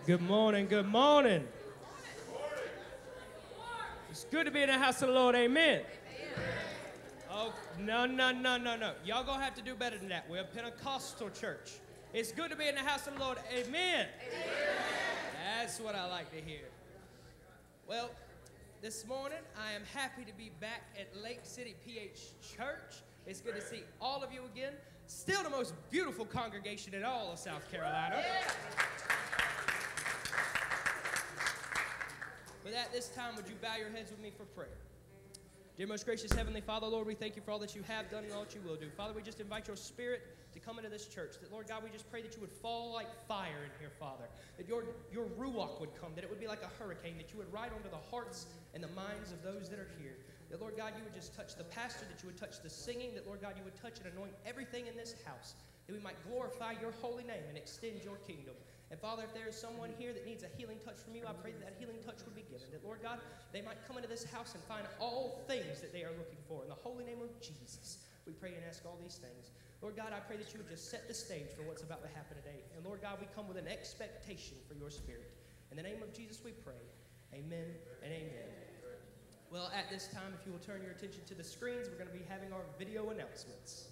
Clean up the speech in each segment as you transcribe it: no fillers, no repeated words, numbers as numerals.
Good morning, good morning. It's good to be in the house of the Lord, amen. Oh, no. Y'all gonna have to do better than that. We're a Pentecostal church. It's good to be in the house of the Lord, amen. That's what I like to hear. Well, this morning I am happy to be back at Lake City PH Church. It's good to see all of you again. Still the most beautiful congregation in all of South Carolina. But at this time, would you bow your heads with me for prayer? Dear most gracious Heavenly Father, Lord, we thank you for all that you have done and all that you will do. Father, we just invite your Spirit to come into this church. That, Lord God, we just pray that you would fall like fire in here, Father. That your Ruach would come, that it would be like a hurricane, that you would ride onto the hearts and the minds of those that are here. That, Lord God, you would just touch the pastor, that you would touch the singing, that, Lord God, you would touch and anoint everything in this house, that we might glorify your holy name and extend your kingdom. And Father, if there is someone here that needs a healing touch from you, I pray that that healing touch would be given. That, Lord God, they might come into this house and find all things that they are looking for. In the holy name of Jesus, we pray and ask all these things. Lord God, I pray that you would just set the stage for what's about to happen today. And Lord God, we come with an expectation for your Spirit. In the name of Jesus we pray. Amen and amen. Well, at this time, if you will turn your attention to the screens, we're going to be having our video announcements.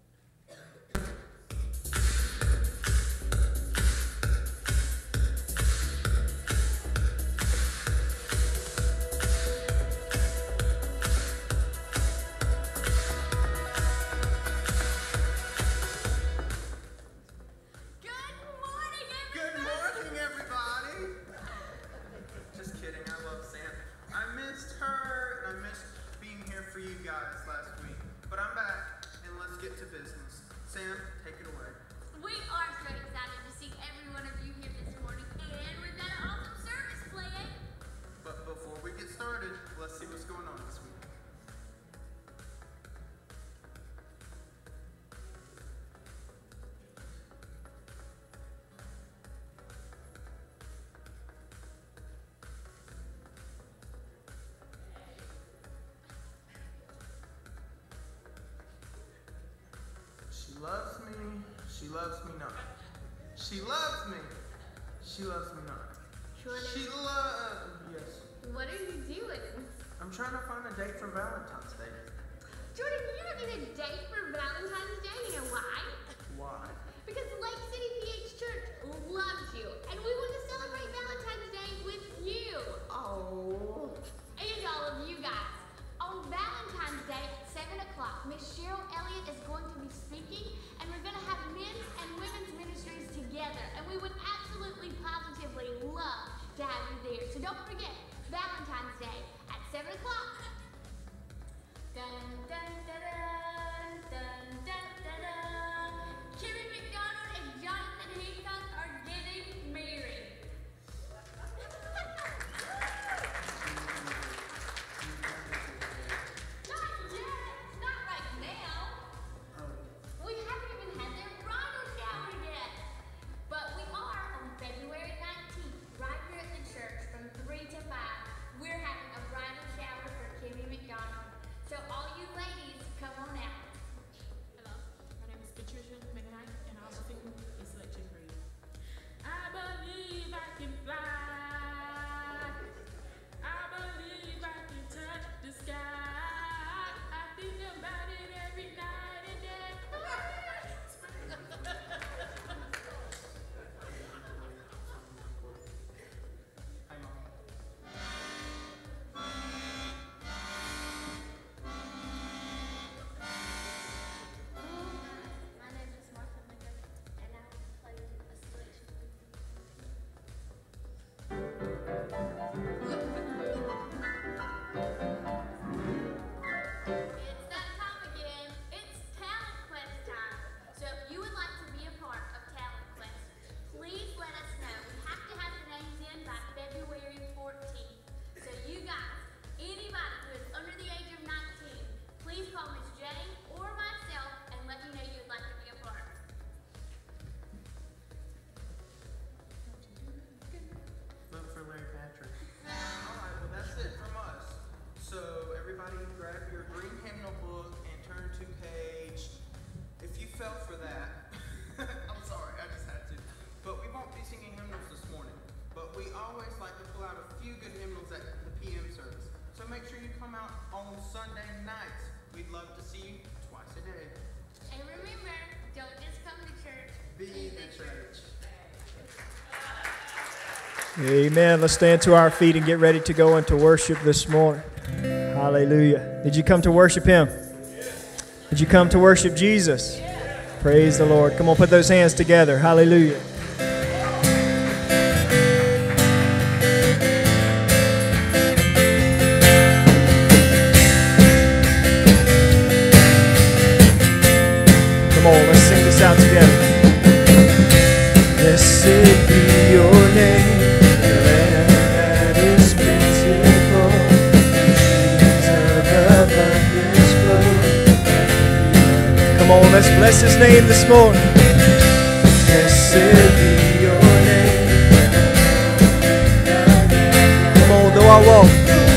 She loves me not. She loves me. She loves me not. Yes. What are you doing? I'm trying to find a date for Valentine's Day. Jordan, you don't need a date for Valentine's Day. You know why? Why? Because Lake City PH Church loves you, and we want to celebrate Valentine's Day with you. Oh. And all of you guys. On Valentine's Day at 7 o'clock, Miss Cheryl Elliott is going to be speaking, and we're going to have men's and women's ministries together. And we would absolutely, positively love to have you there. So don't forget, Valentine's Day at 7 o'clock. Dun, dun, dun, dun, Amen. Let's stand to our feet and get ready to go into worship this morning. Hallelujah. Did you come to worship Him? Did you come to worship Jesus? Praise the Lord. Come on, put those hands together. Hallelujah. Come on, let's sing this out together. Blessed be your name. Come on, let's bless His name this morning. Blessed be your name. Come on, though I walk.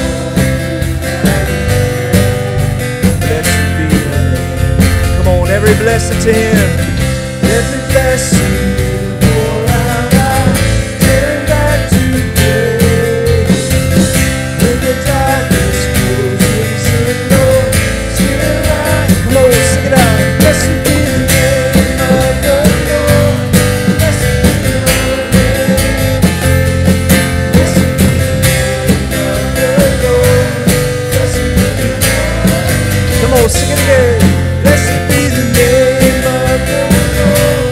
Blessed be your name. Come on, every blessing to Him. Every blessing. Pour out, turn back to praise. When the darkness closes in, Lord, still I. Come on, sing it out. Blessed be the name of the Lord. Blessed be your name. Blessed be the name of the Lord. Blessed be the name. Come on, sing it again. Blessed be the name of the Lord.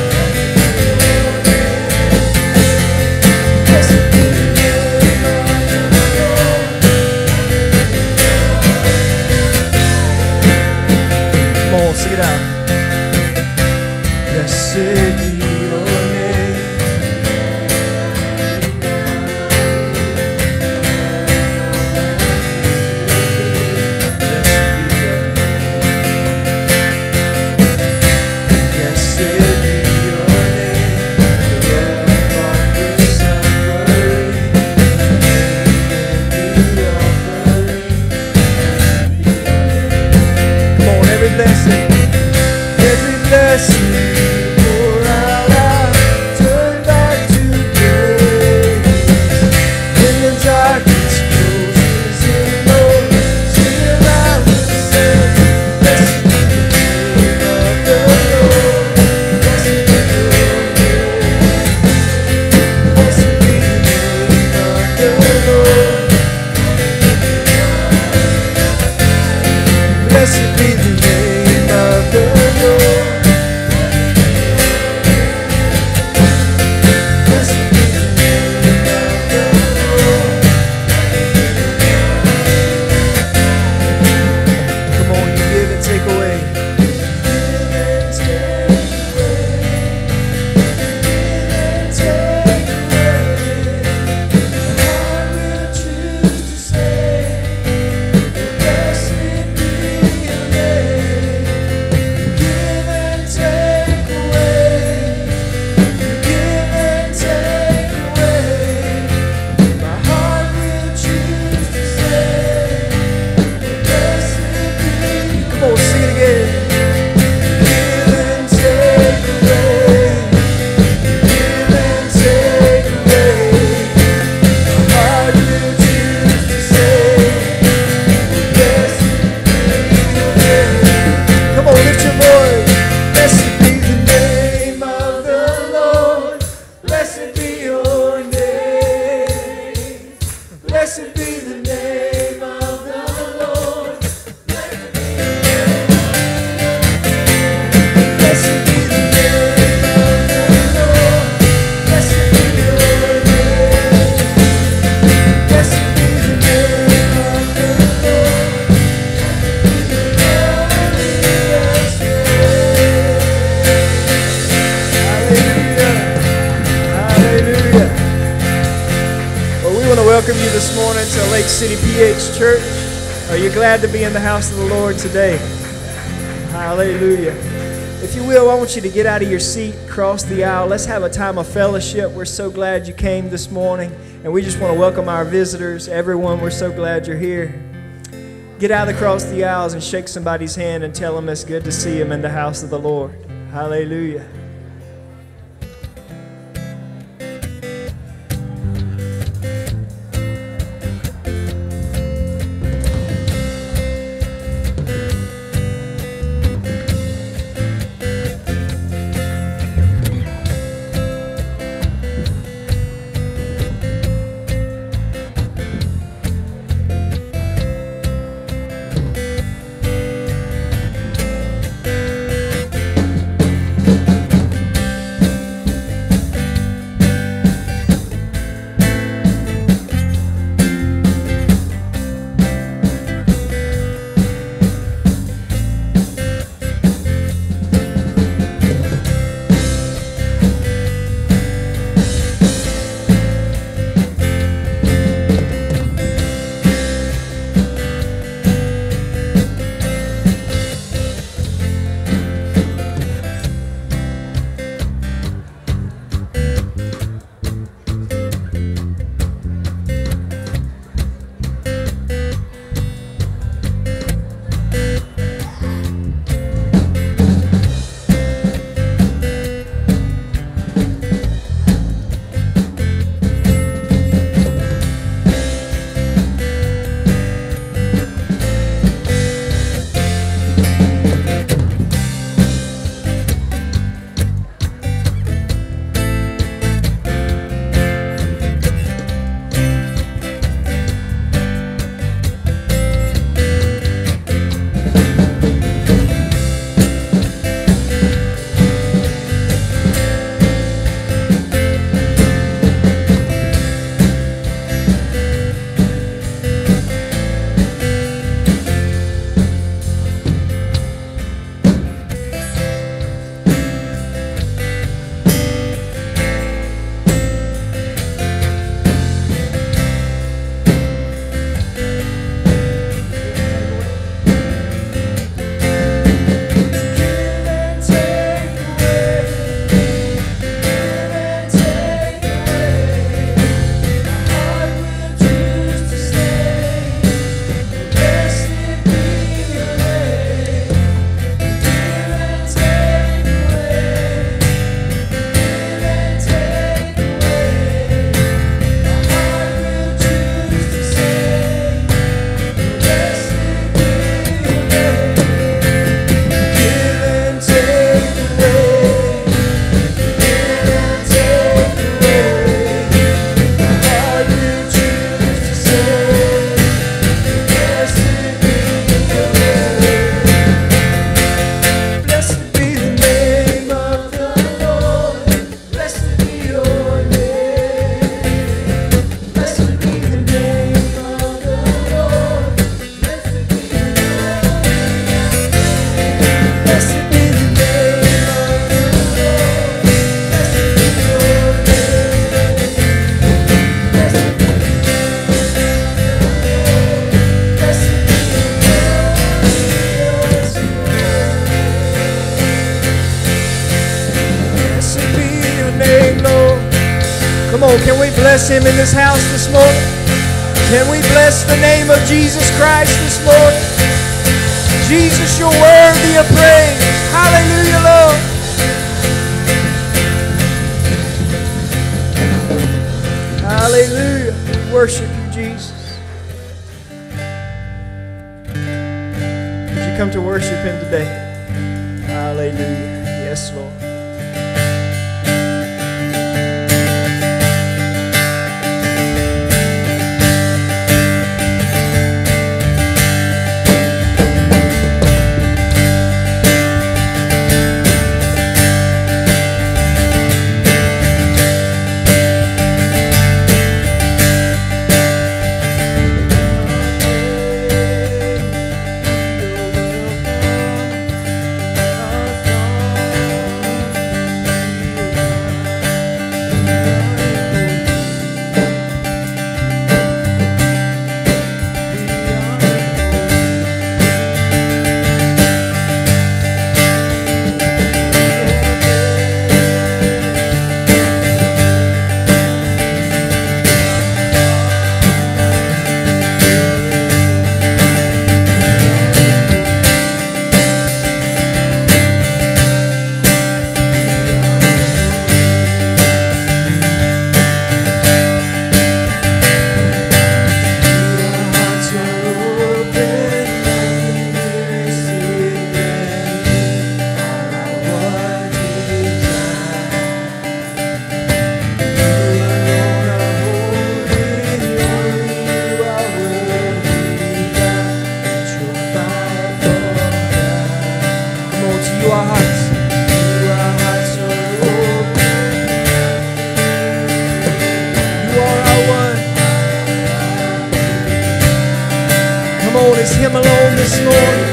Blessed be the name of the Lord. Come on, sing it out. Blessed be your name. Blessed be your name. The Lord of the suffering. The offering. Come on, every blessing. Every blessing. Pour out, turn back to praise. When the darkness closes in, Lord, still I will sing. Blessed be the name of the Lord. Blessed be your name. Blessed be the name of the Lord. Blessed be the name of the Lord. Blessed be the name of the Lord. Come on, you give and take away. Give and take away. Give and take away. I will choose to say, blessed be your name. Give and take away. Give and take away. My heart will choose to say, blessed be. Come on, sing it again. Give and take away. Give and take away. My heart will choose to say, blessed be your name. Come on, lift your voice. Blessed be the name of the Lord. Blessed be your name. Blessed be the name of the Lord. Blessed be the name of the Lord. Blessed be your name. Blessed be the name of the Lord. Hallelujah. Well, we want to welcome you this morning to Lake City PH Church. Are you glad to be in the house of the Lord today? Hallelujah. If you will, I want you to get out of your seat, cross the aisle. Let's have a time of fellowship. We're so glad you came this morning. And we just want to welcome our visitors. Everyone, we're so glad you're here. Get out across the aisles and shake somebody's hand and tell them it's good to see them in the house of the Lord. Hallelujah. on, can we bless Him in this house this morning? Can we bless the name of Jesus Christ this morning? Jesus, you're worthy of praise. Hallelujah, Lord. Hallelujah. We worship you, Jesus. Did you come to worship Him today? Hallelujah. Yes, Lord. It's Him alone this morning.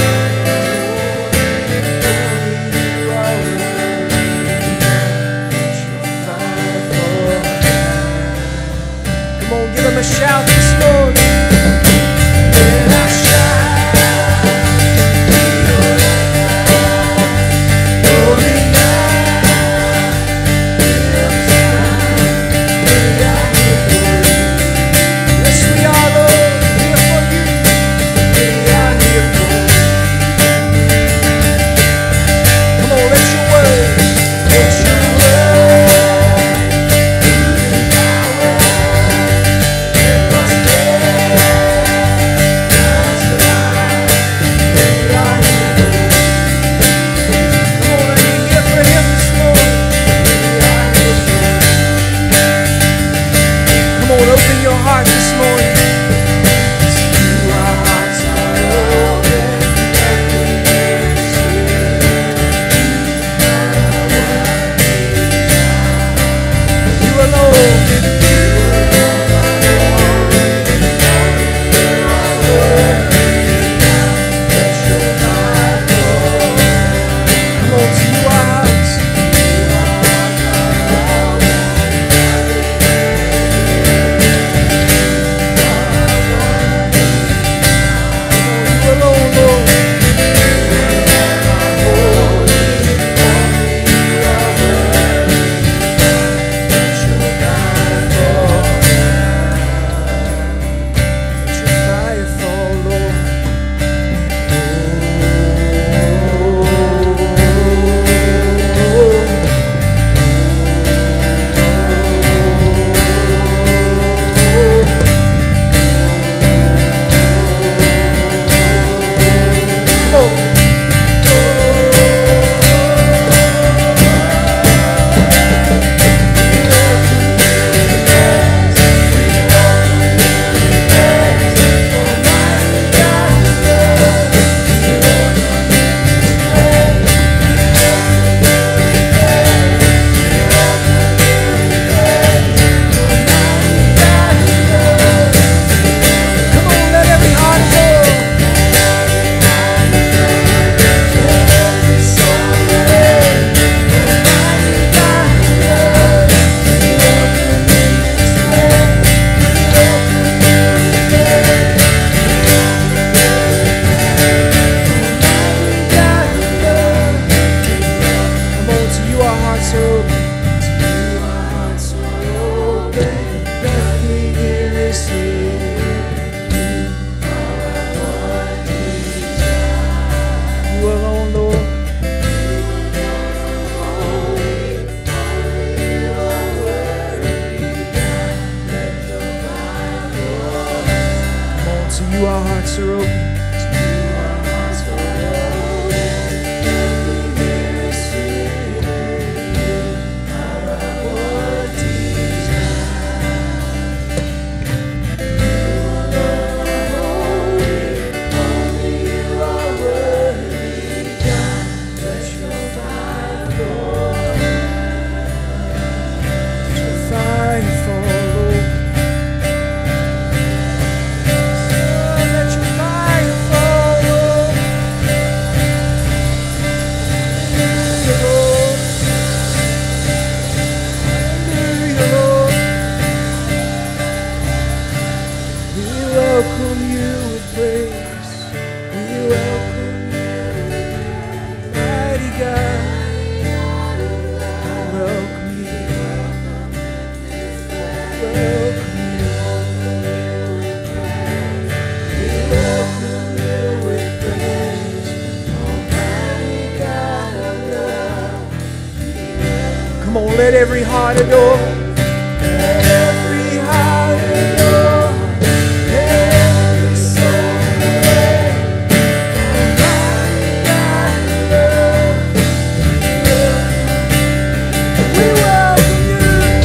Come on, give Him a shout this morning. When I shout, glory now. Yes, we are, Lord. Here for you. We are here for you. Come on, let every heart adore. Let every heart adore. Let every soul pray. Almighty God, we welcome you.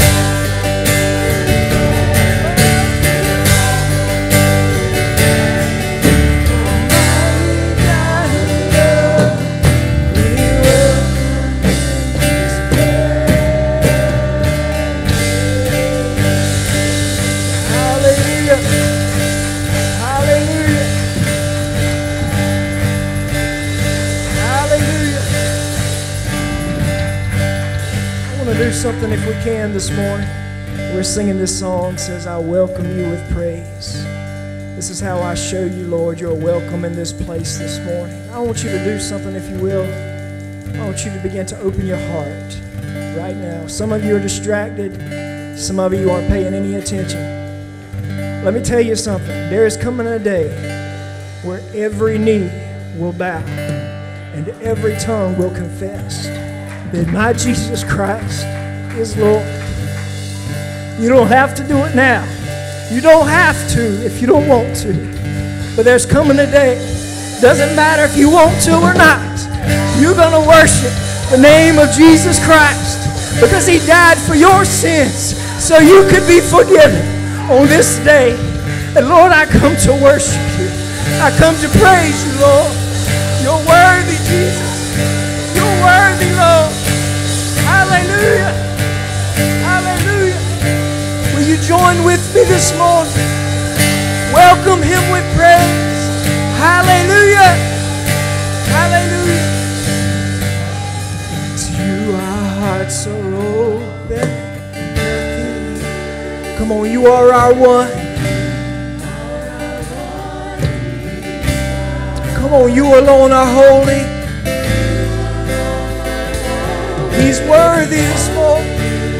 Do something if we can this morning. We're singing this song, says, I welcome you with praise. This is how I show you, Lord, you're welcome in this place this morning. I want you to do something if you will. I want you to begin to open your heart right now. Some of you are distracted. Some of you aren't paying any attention. Let me tell you something. There is coming a day where every knee will bow and every tongue will confess that my Jesus Christ is Lord. You don't have to do it now. You don't have to if you don't want to. But there's coming a day. Doesn't matter if you want to or not. You're going to worship the name of Jesus Christ because He died for your sins so you could be forgiven on this day. And Lord, I come to worship you. I come to praise you, Lord. You're worthy, Jesus. You're worthy, Lord. Hallelujah. Hallelujah. Will you join with me this morning? Welcome Him with praise. Hallelujah. Hallelujah. To you our hearts are open. Come on, you are our one. Come on, you alone are holy. He's worthy this morning.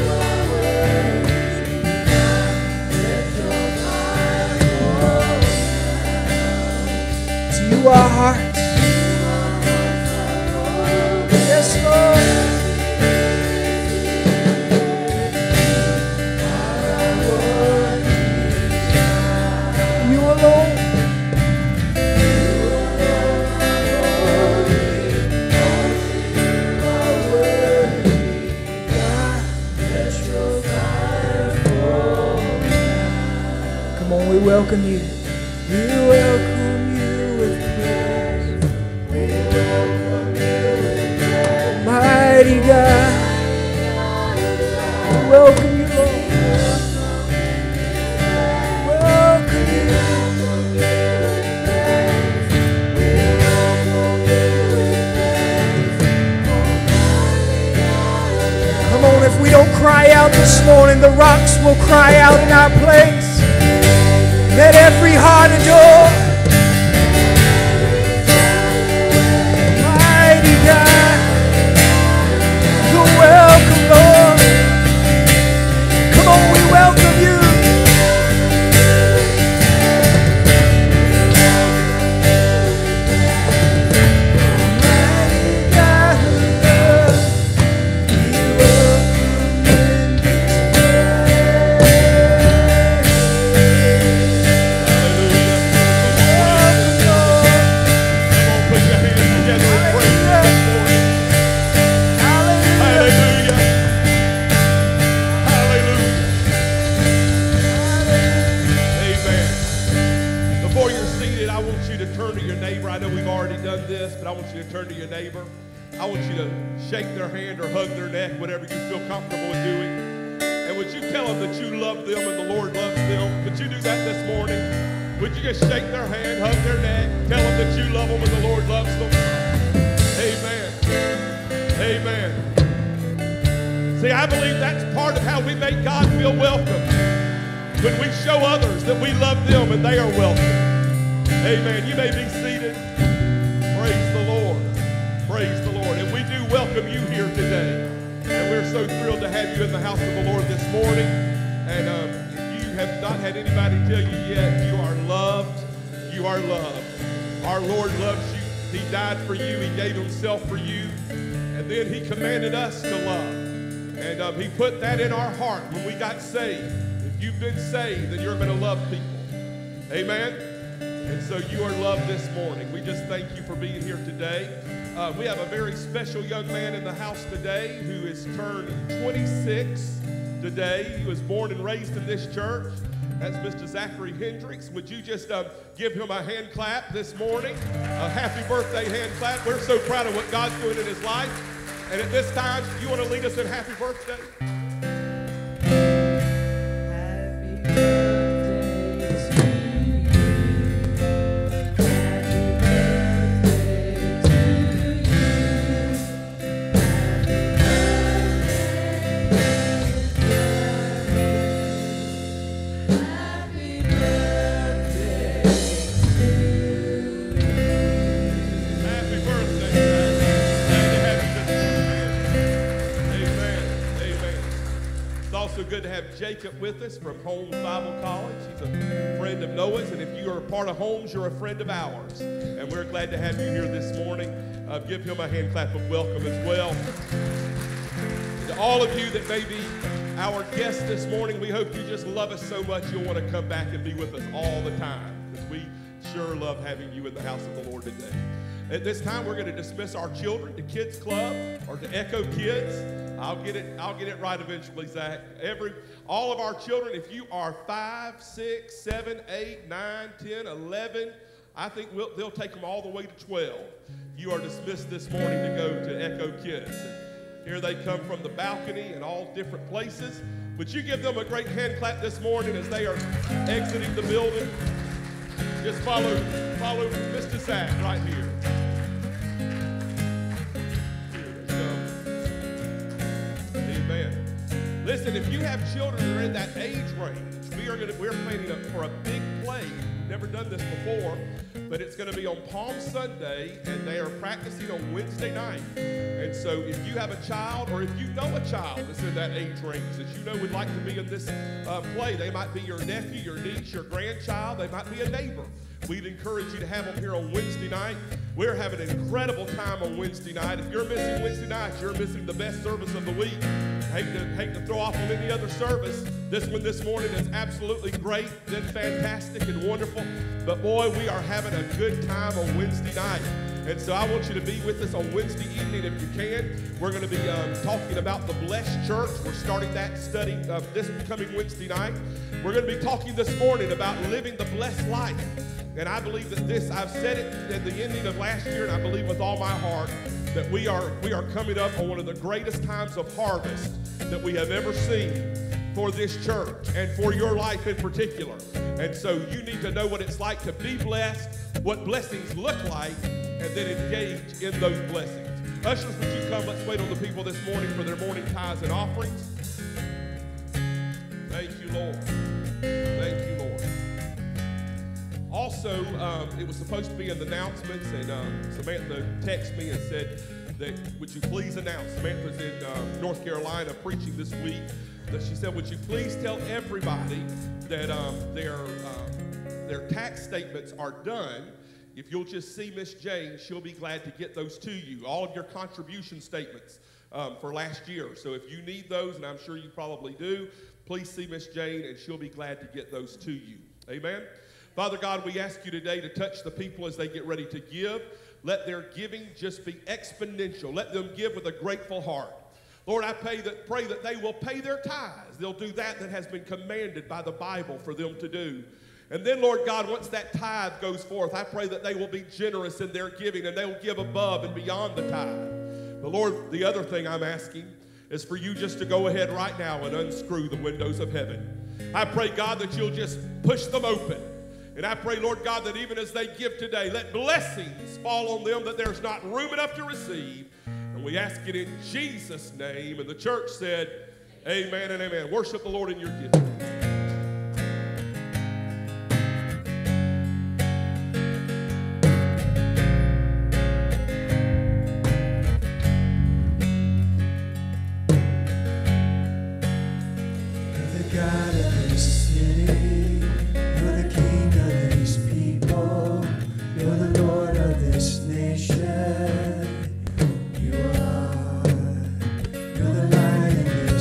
To you our hearts. Yes, Lord. You alone. We welcome you. We welcome you with praise. We welcome you with praise. Mighty God. We welcome you, Lord. Welcome you. Come on, if we don't cry out this morning, the rocks will cry out in our place. Let every heart adore. Mighty God, you're welcome, Lord. Come on, we welcome you. Turn to your neighbor. I want you to shake their hand or hug their neck, whatever you feel comfortable with doing. And would you tell them that you love them and the Lord loves them? Could you do that this morning? Would you just shake their hand, hug their neck, tell them that you love them and the Lord loves them? Amen. Amen. See, I believe that's part of how we make God feel welcome. When we show others that we love them and they are welcome. Amen. You may be seated. Praise the Lord. Praise the Lord. And we do welcome you here today. And we're so thrilled to have you in the house of the Lord this morning. And if you have not had anybody tell you yet, you are loved. You are loved. Our Lord loves you. He died for you. He gave Himself for you. And then He commanded us to love. And he put that in our heart when we got saved. If you've been saved, then you're going to love people. Amen? And so you are loved this morning. We just thank you for being here today. We have a very special young man in the house today who has turned 26 today. He was born and raised in this church. That's Mr. Zachary Hendricks. Would you just give him a hand clap this morning? A happy birthday hand clap. We're so proud of what God's doing in his life. And at this time, you want to lead us in happy birthday? Good to have Jacob with us from Holmes Bible College. He's a friend of Noah's, and if you are a part of Holmes, you're a friend of ours. And we're glad to have you here this morning. Give him a hand clap of welcome as well. To all of you that may be our guests this morning, we hope you just love us so much you'll want to come back and be with us all the time, because we sure love having you in the house of the Lord today. At this time, we're going to dismiss our children to Kids Club or to Echo Kids. I'll get it right eventually, Zach. All of our children, if you are 5, 6, 7, 8, 9, 10, 11, I think they'll take them all the way to 12. You are dismissed this morning to go to Echo Kids. And here they come from the balcony and all different places. Would you give them a great hand clap this morning as they are exiting the building? Just follow Mr. Zach right here. Listen, if you have children that are in that age range, we're planning for a big play. We've never done this before, but it's going to be on Palm Sunday, and they are practicing on Wednesday night. And so if you have a child, or if you know a child that's in that age range that you know would like to be in this play, they might be your nephew, your niece, your grandchild, they might be a neighbor. We'd encourage you to have them here on Wednesday night. We're having an incredible time on Wednesday night. If you're missing Wednesday night, you're missing the best service of the week. Hate to throw off on any other service. This one this morning is absolutely great, then fantastic and wonderful. But boy, we are having a good time on Wednesday night. And so I want you to be with us on Wednesday evening if you can. We're going to be talking about the Blessed Church. We're starting that study this coming Wednesday night. We're going to be talking this morning about living the blessed life. And I believe that I've said it at the ending of last year, and I believe with all my heart that we are coming up on one of the greatest times of harvest that we have ever seen for this church and for your life in particular. And so you need to know what it's like to be blessed, what blessings look like, and then engage in those blessings. Ushers, would you come? Let's wait on the people this morning for their morning tithes and offerings. Thank you, Lord. Thank you, Lord. Also, it was supposed to be in the announcements, and Samantha texted me and said that, would you please announce, Samantha's in North Carolina preaching this week, that she said, would you please tell everybody that their tax statements are done. If you'll just see Miss Jane, she'll be glad to get those to you, all of your contribution statements for last year. So if you need those, and I'm sure you probably do, please see Miss Jane, and she'll be glad to get those to you. Amen. Father God, we ask you today to touch the people as they get ready to give. Let their giving just be exponential. Let them give with a grateful heart. Lord, I pray that they will pay their tithes. They'll do that has been commanded by the Bible for them to do. And then, Lord God, once that tithe goes forth, I pray that they will be generous in their giving and they will give above and beyond the tithe. But Lord, the other thing I'm asking is for you just to go ahead right now and unscrew the windows of heaven. I pray, God, that you'll just push them open. And I pray, Lord God, that even as they give today, let blessings fall on them that there's not room enough to receive. And we ask it in Jesus' name. And the church said, amen and amen. Worship the Lord in your giving. You're the light in this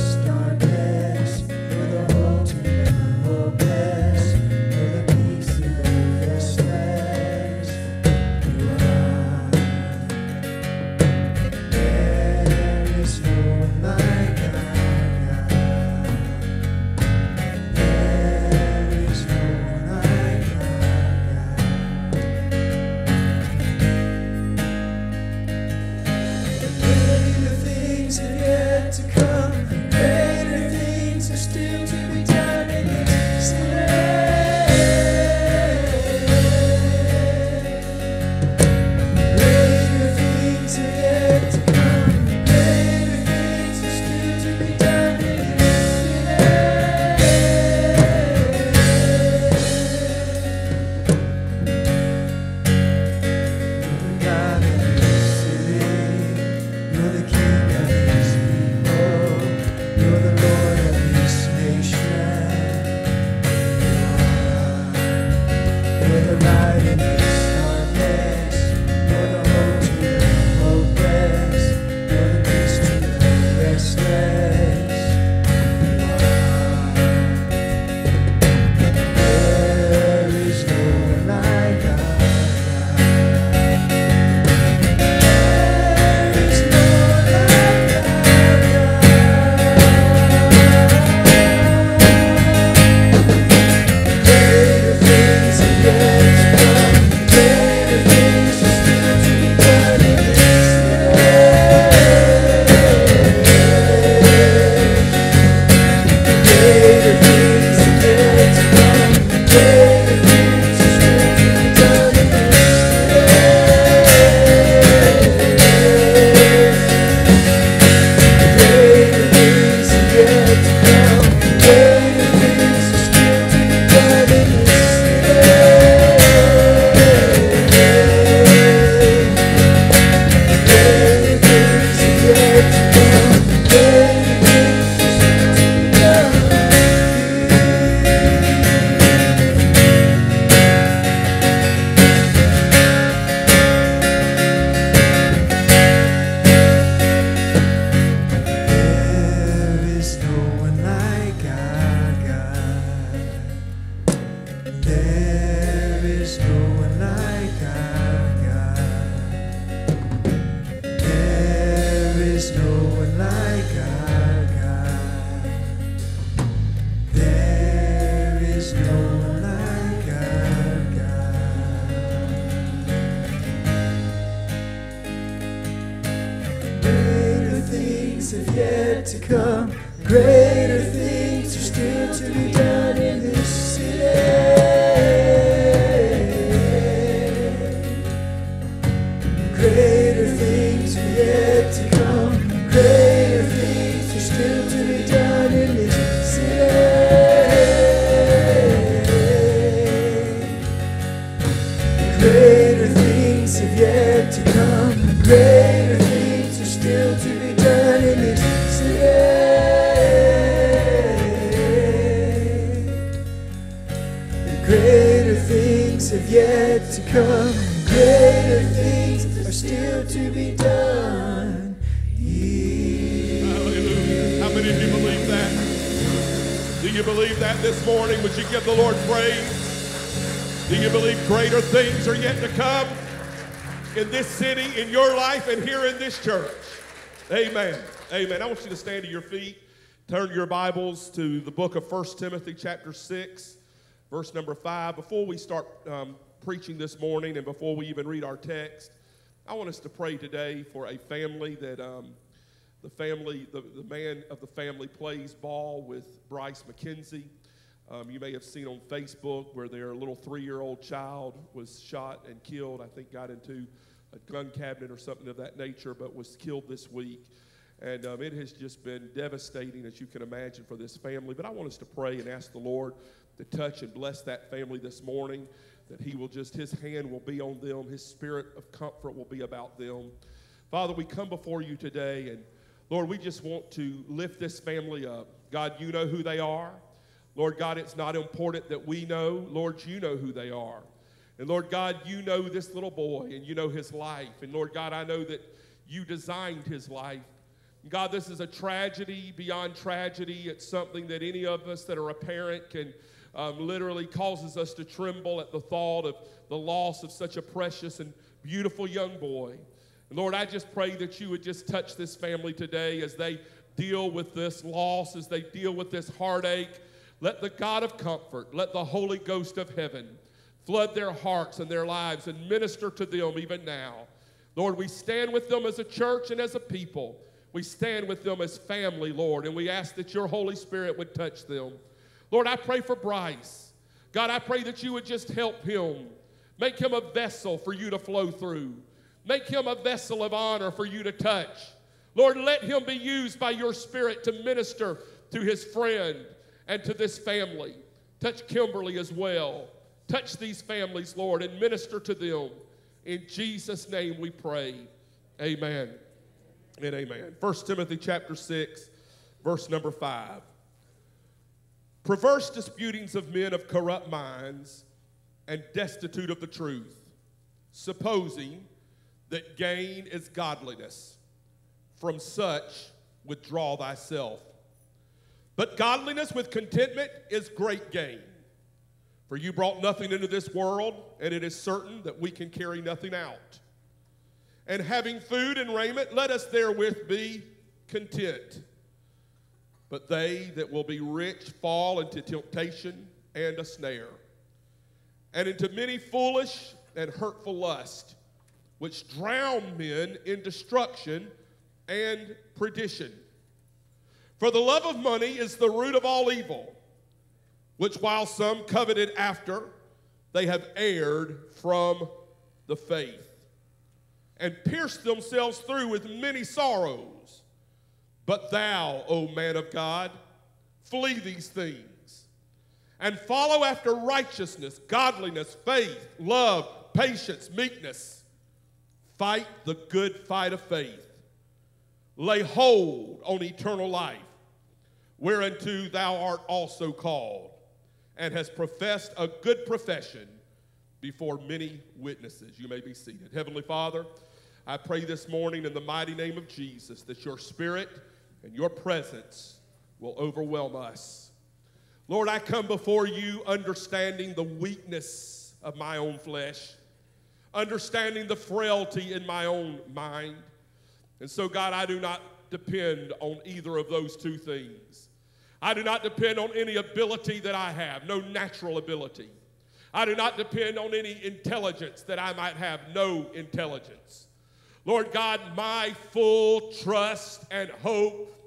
yet to come. Greater things are still to be done in this city. Greater things are yet to come. Greater things are still to be done in this city. Greater things have yet to come. Greater things are still to be done in this city. Greater things have yet to come. Greater things are still to be done. Hallelujah. How many of you believe that? Do you believe that this morning? Would you give the Lord praise? Do you believe greater things are yet to come in this city, in your life, and here in this church? Amen. Amen. I want you to stand to your feet. Turn your Bibles to the book of 1 Timothy chapter 6, verse number 5. Before we start preaching this morning and before we even read our text, I want us to pray today for a family that the man of the family plays ball with Bryce McKenzie. You may have seen on Facebook where their little 3-year-old child was shot and killed. I think got into a gun cabinet or something of that nature, but was killed this week. And it has just been devastating, as you can imagine, for this family. But I want us to pray and ask the Lord to touch and bless that family this morning, that he will just, his hand will be on them, his spirit of comfort will be about them. Father, we come before you today, and Lord, we just want to lift this family up. God, you know who they are. Lord God, it's not important that we know. Lord, you know who they are. And Lord God, you know this little boy, and you know his life. And Lord God, I know that you designed his life. God, this is a tragedy beyond tragedy. It's something that any of us that are a parent can literally causes us to tremble at the thought of the loss of such a precious and beautiful young boy. And Lord, I just pray that you would just touch this family today as they deal with this loss, as they deal with this heartache. Let the God of comfort, let the Holy Ghost of heaven flood their hearts and their lives and minister to them even now. Lord, we stand with them as a church and as a people. We stand with them as family, Lord, and we ask that your Holy Spirit would touch them. Lord, I pray for Bryce. God, I pray that you would just help him. Make him a vessel for you to flow through. Make him a vessel of honor for you to touch. Lord, let him be used by your Spirit to minister to his friend and to this family. Touch Kimberly as well. Touch these families, Lord, and minister to them. In Jesus' name we pray. Amen and amen. 1 Timothy chapter 6, verse number 5. Perverse disputings of men of corrupt minds and destitute of the truth, supposing that gain is godliness. From such withdraw thyself. But godliness with contentment is great gain. For you brought nothing into this world, and it is certain that we can carry nothing out. And having food and raiment, let us therewith be content. But they that will be rich fall into temptation and a snare, and into many foolish and hurtful lusts, which drown men in destruction and perdition. For the love of money is the root of all evil, which while some coveted after, they have erred from the faith, and pierced themselves through with many sorrows. But thou, O man of God, flee these things, and follow after righteousness, godliness, faith, love, patience, meekness. Fight the good fight of faith. Lay hold on eternal life, whereunto thou art also called, and hast professed a good profession before many witnesses. You may be seated. Heavenly Father, I pray this morning in the mighty name of Jesus that your Spirit and your presence will overwhelm us. Lord, I come before you understanding the weakness of my own flesh, understanding the frailty in my own mind. And so, God, I do not depend on either of those two things. I do not depend on any ability that I have, no natural ability. I do not depend on any intelligence that I might have, no intelligence. Lord God, my full trust and hope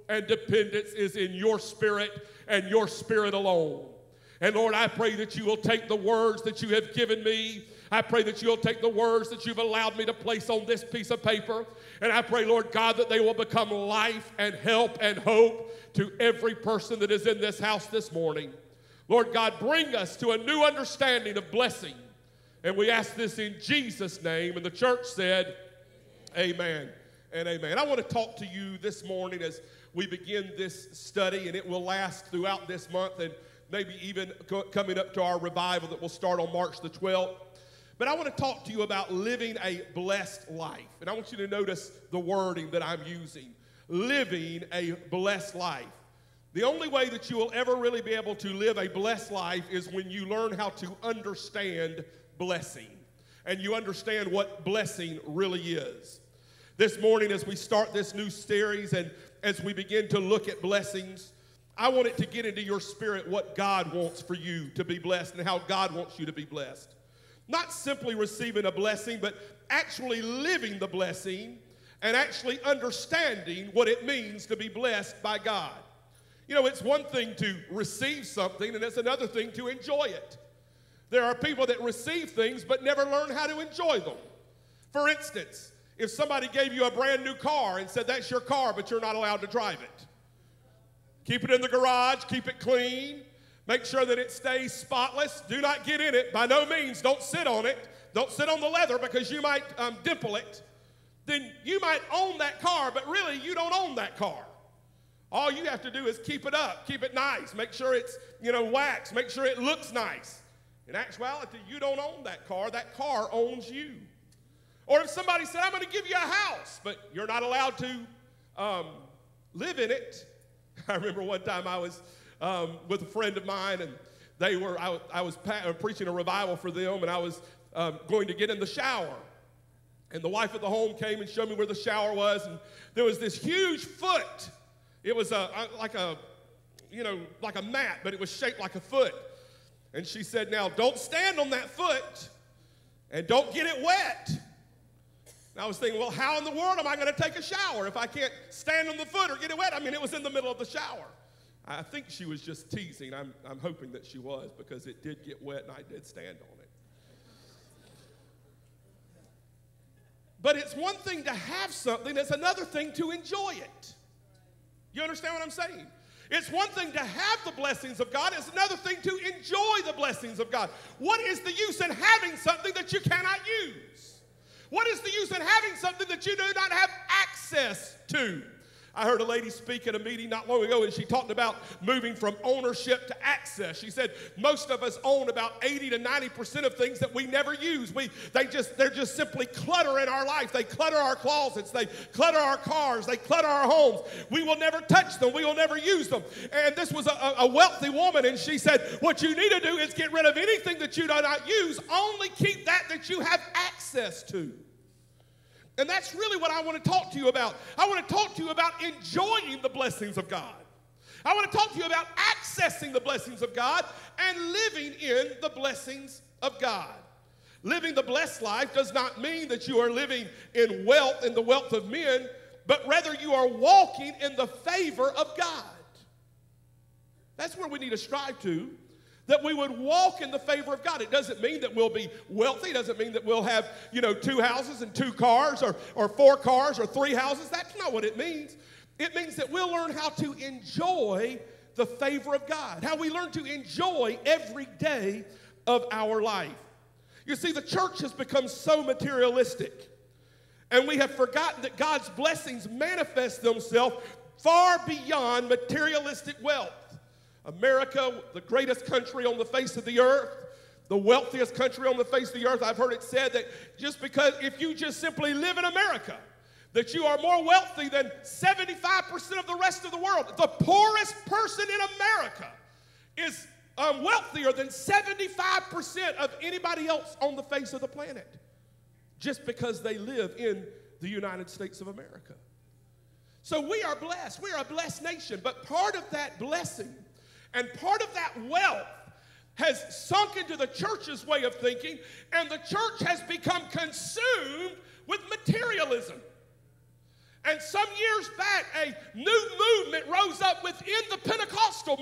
and dependence is in your spirit and your spirit alone. And Lord, I pray that you will take the words that you have given me. I pray that you'll take the words that you've allowed me to place on this piece of paper. And I pray, Lord God, that they will become life and help and hope to every person that is in this house this morning. Lord God, bring us to a new understanding of blessing. And we ask this in Jesus' name. And the church said, amen and amen. I want to talk to you this morning as we begin this study, and it will last throughout this month and maybe even coming up to our revival that will start on March the 12th. But I want to talk to you about living a blessed life. And I want you to notice the wording that I'm using. Living a blessed life. The only way that you will ever really be able to live a blessed life is when you learn how to understand blessing. And you understand what blessing really is. This morning as we start this new series and as we begin to look at blessings, I want it to get into your spirit what God wants for you to be blessed and how God wants you to be blessed. Not simply receiving a blessing, but actually living the blessing and actually understanding what it means to be blessed by God. You know, it's one thing to receive something, and it's another thing to enjoy it. There are people that receive things but never learn how to enjoy them. For instance, if somebody gave you a brand new car and said, that's your car, but you're not allowed to drive it. Keep it in the garage, keep it clean. Make sure that it stays spotless. Do not get in it. By no means, don't sit on it. Don't sit on the leather because you might dimple it. Then you might own that car, but really you don't own that car. All you have to do is keep it up, keep it nice. Make sure it's, waxed. Make sure it looks nice. In actuality, you don't own that car owns you. Or if somebody said, I'm going to give you a house, but you're not allowed to live in it. I remember one time I was with a friend of mine, and I was preaching a revival for them, and I was going to get in the shower. And the wife of the home came and showed me where the shower was, and there was this huge foot. It was like a mat, but it was shaped like a foot. And she said, now don't stand on that foot, and don't get it wet. And I was thinking, well, how in the world am I going to take a shower if I can't stand on the foot or get it wet? I mean, it was in the middle of the shower. I think she was just teasing. I'm hoping that she was, because it did get wet and I did stand on it. But it's one thing to have something, it's another thing to enjoy it. You understand what I'm saying? It's one thing to have the blessings of God, it's another thing to enjoy the blessings of God. What is the use in having something that you cannot use? What is the use in having something that you do not have access to? I heard a lady speak at a meeting not long ago, and she talked about moving from ownership to access. She said most of us own about 80 to 90% of things that we never use. They're just simply clutter in our life. They clutter our closets. They clutter our cars. They clutter our homes. We will never touch them. We will never use them. And this was a wealthy woman, and she said, what you need to do is get rid of anything that you do not use. Only keep that you have access to. And that's really what I want to talk to you about. I want to talk to you about enjoying the blessings of God. I want to talk to you about accessing the blessings of God and living in the blessings of God. Living the blessed life does not mean that you are living in wealth, in the wealth of men, but rather you are walking in the favor of God. That's where we need to strive to. That we would walk in the favor of God. It doesn't mean that we'll be wealthy. It doesn't mean that we'll have, 2 houses and 2 cars or 4 cars or 3 houses. That's not what it means. It means that we'll learn how to enjoy the favor of God. How we learn to enjoy every day of our life. You see, the church has become so materialistic. And we have forgotten that God's blessings manifest themselves far beyond materialistic wealth. America, the greatest country on the face of the earth, the wealthiest country on the face of the earth. I've heard it said that just because if you just simply live in America, that you are more wealthy than 75% of the rest of the world. The poorest person in America is wealthier than 75% of anybody else on the face of the planet, just because they live in the United States of America. So we are blessed. We are a blessed nation. But part of that blessing and part of that wealth has sunk into the church's way of thinking, and the church has become consumed with materialism. And some years back, a new movement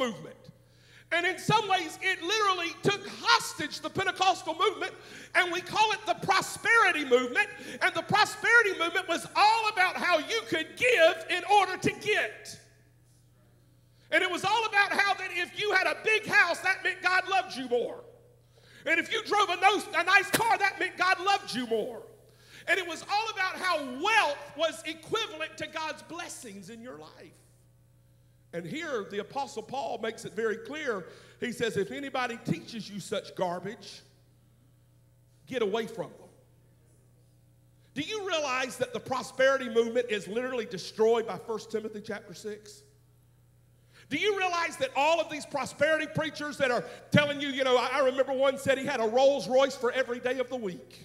movement. And in some ways, it literally took hostage the Pentecostal movement, and we call it the prosperity movement. And the prosperity movement was all about how you could give in order to get. And it was all about how that if you had a big house, that meant God loved you more. And if you drove a nice car, that meant God loved you more. And it was all about how wealth was equivalent to God's blessings in your life. And here the Apostle Paul makes it very clear. He says, if anybody teaches you such garbage, get away from them. Do you realize that the prosperity movement is literally destroyed by 1 Timothy chapter 6? Do you realize that all of these prosperity preachers that are telling you, I remember one said he had a Rolls Royce for every day of the week.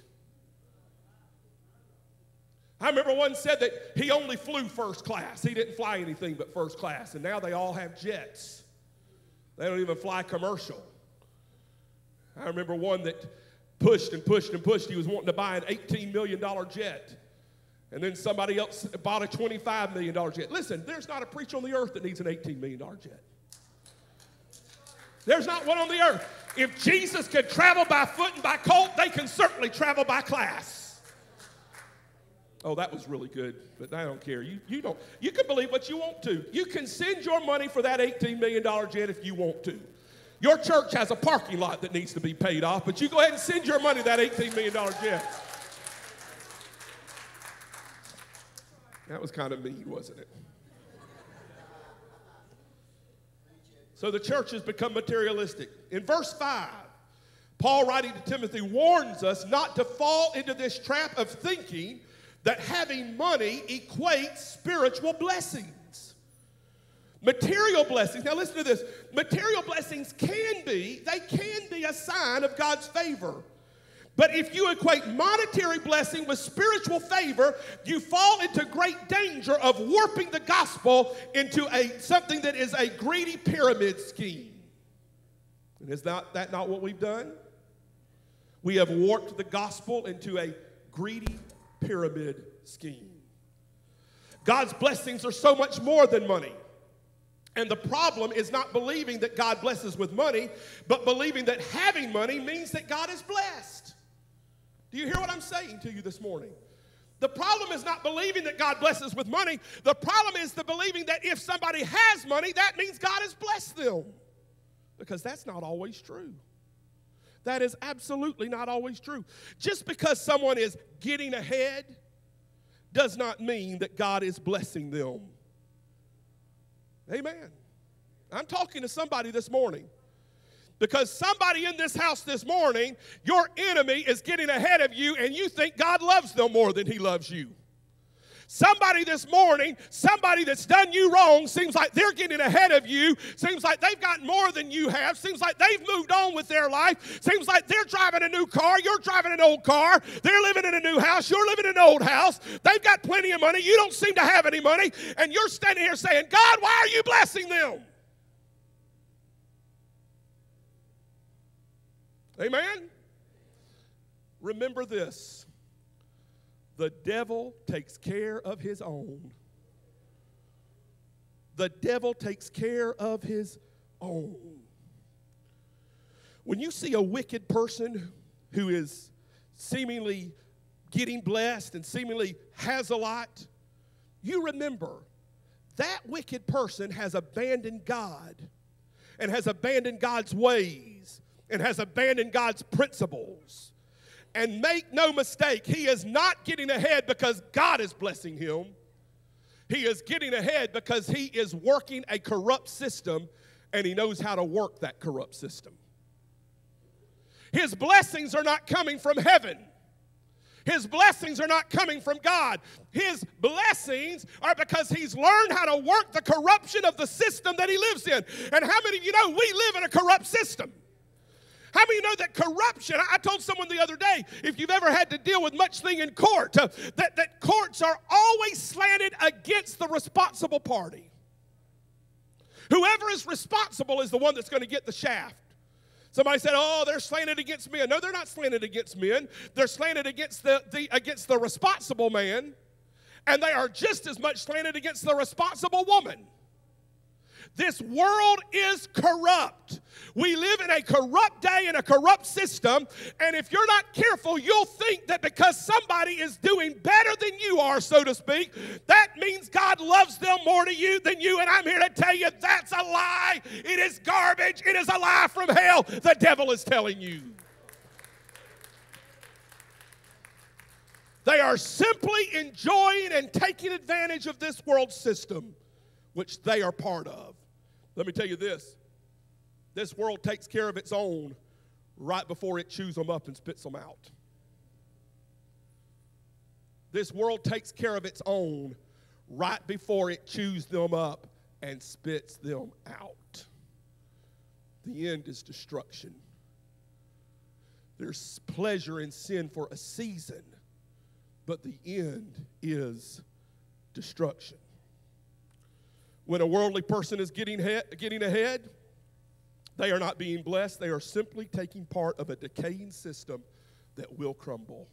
I remember one said that he only flew first class. He didn't fly anything but first class. And now they all have jets. They don't even fly commercial. I remember one that pushed and pushed and pushed. He was wanting to buy an $18 million jet. And then somebody else bought a $25 million jet. Listen, there's not a preacher on the earth that needs an $18 million jet. There's not one on the earth. If Jesus could travel by foot and by colt, they can certainly travel by class. Oh, that was really good, but I don't care. You can believe what you want to. You can send your money for that $18 million jet if you want to. Your church has a parking lot that needs to be paid off, but you go ahead and send your money to that $18 million jet. That was kind of mean, wasn't it? So the church has become materialistic. In verse 5, Paul, writing to Timothy, warns us not to fall into this trap of thinking that having money equates spiritual blessings. Material blessings. Now listen to this. Material blessings can be a sign of God's favor. But if you equate monetary blessing with spiritual favor, you fall into great danger of warping the gospel into something that is a greedy pyramid scheme. And is that not what we've done? We have warped the gospel into a greedy pyramid scheme. God's blessings are so much more than money. And the problem is not believing that God blesses with money, but believing that having money means that God is blessed. Do you hear what I'm saying to you this morning? The problem is not believing that God blesses with money. The problem is the believing that if somebody has money, that means God has blessed them. Because that's not always true. That is absolutely not always true. Just because someone is getting ahead does not mean that God is blessing them. Amen. I'm talking to somebody this morning. Because somebody in this house this morning, your enemy is getting ahead of you and you think God loves them more than he loves you. Somebody this morning, somebody that's done you wrong, seems like they're getting ahead of you, seems like they've got more than you have, seems like they've moved on with their life, seems like they're driving a new car, you're driving an old car, they're living in a new house, you're living in an old house, they've got plenty of money, you don't seem to have any money, and you're standing here saying, God, why are you blessing them? Amen? Remember this. The devil takes care of his own. The devil takes care of his own. When you see a wicked person who is seemingly getting blessed and seemingly has a lot, you remember that wicked person has abandoned God and has abandoned God's ways and has abandoned God's principles. And make no mistake, he is not getting ahead because God is blessing him. He is getting ahead because he is working a corrupt system and he knows how to work that corrupt system. His blessings are not coming from heaven. His blessings are not coming from God. His blessings are because he's learned how to work the corruption of the system that he lives in. And how many of you know we live in a corrupt system? How many of you know that corruption, I told someone the other day, if you've ever had to deal with much thing in court, that courts are always slanted against the responsible party. Whoever is responsible is the one that's going to get the shaft. Somebody said, oh, they're slanted against men. No, they're not slanted against men. They're slanted against the responsible man, and they are just as much slanted against the responsible woman. This world is corrupt. We live in a corrupt day in a corrupt system, and if you're not careful, you'll think that because somebody is doing better than you are, so to speak, that means God loves them more than you, and I'm here to tell you that's a lie. It is garbage. It is a lie from hell. The devil is telling you. They are simply enjoying and taking advantage of this world system, which they are part of. Let me tell you this. This world takes care of its own right before it chews them up and spits them out. This world takes care of its own right before it chews them up and spits them out. The end is destruction. There's pleasure in sin for a season, but the end is destruction. When a worldly person is getting ahead, they are not being blessed. They are simply taking part of a decaying system that will crumble.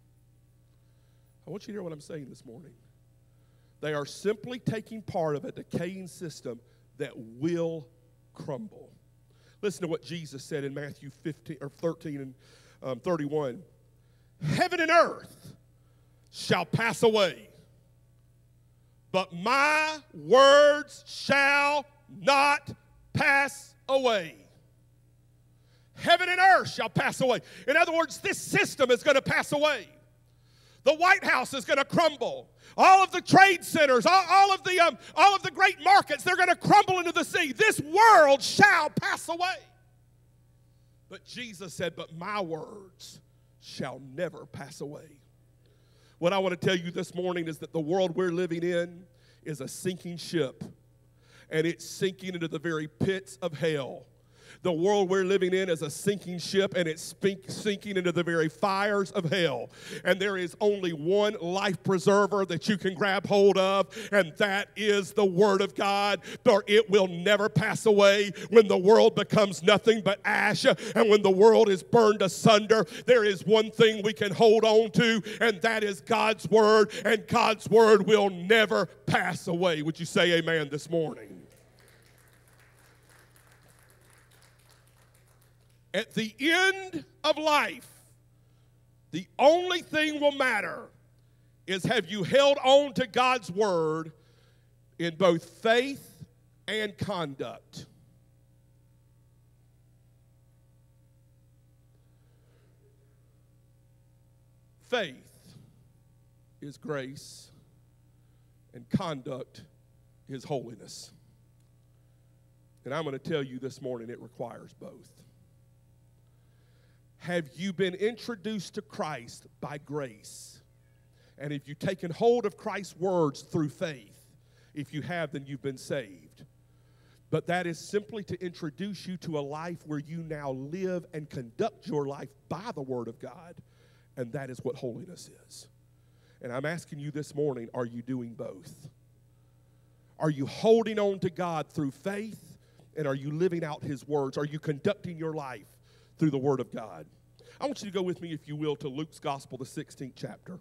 I want you to hear what I'm saying this morning. They are simply taking part of a decaying system that will crumble. Listen to what Jesus said in Matthew 13 and 31. Heaven and earth shall pass away, but my words shall not pass away. Heaven and earth shall pass away. In other words, this system is going to pass away. The White House is going to crumble. All of the trade centers, all of the great markets, they're going to crumble into the sea. This world shall pass away. But Jesus said, but my words shall never pass away. What I want to tell you this morning is that the world we're living in is a sinking ship, and it's sinking into the very pits of hell. The world we're living in is a sinking ship, and it's sinking into the very fires of hell. And there is only one life preserver that you can grab hold of, and that is the Word of God. For it will never pass away. When the world becomes nothing but ash, and when the world is burned asunder, there is one thing we can hold on to, and that is God's Word, and God's Word will never pass away. Would you say amen this morning? At the end of life, the only thing will matter is, have you held on to God's word in both faith and conduct? Faith is grace, and conduct is holiness. And I'm going to tell you this morning, it requires both. Have you been introduced to Christ by grace? And have you taken hold of Christ's words through faith? If you have, then you've been saved. But that is simply to introduce you to a life where you now live and conduct your life by the Word of God. And that is what holiness is. And I'm asking you this morning, are you doing both? Are you holding on to God through faith? And are you living out His words? Are you conducting your life through the Word of God? I want you to go with me, if you will, to Luke's Gospel, the 16th chapter.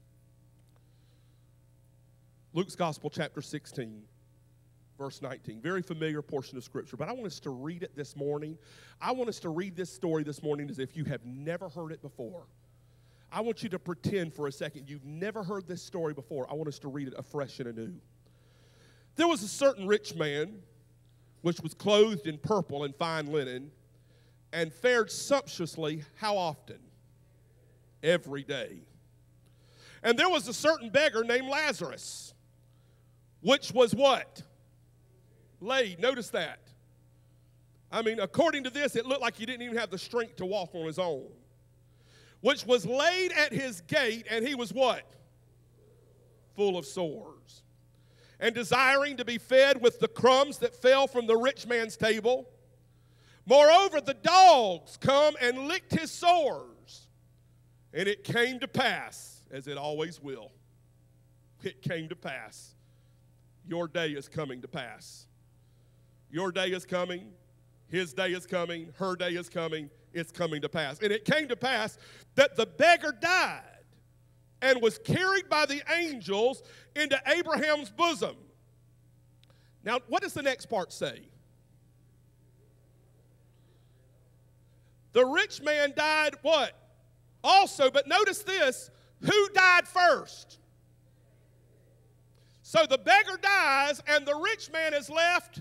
Luke's Gospel, chapter 16, verse 19. Very familiar portion of Scripture, but I want us to read it this morning. I want us to read this story this morning as if you have never heard it before. I want you to pretend for a second you've never heard this story before. I want us to read it afresh and anew. There was a certain rich man, which was clothed in purple and fine linen, and fared sumptuously, how often? Every day. And there was a certain beggar named Lazarus, which was what? Laid. Notice that. I mean, according to this, it looked like he didn't even have the strength to walk on his own. Which was laid at his gate, and he was what? Full of sores. And desiring to be fed with the crumbs that fell from the rich man's table. Moreover, the dogs come and licked his sores. And it came to pass, as it always will. It came to pass. Your day is coming to pass. Your day is coming. His day is coming. Her day is coming. It's coming to pass. And it came to pass that the beggar died and was carried by the angels into Abraham's bosom. Now, what does the next part say? The rich man died what? Also, but notice this, who died first? So the beggar dies and the rich man is left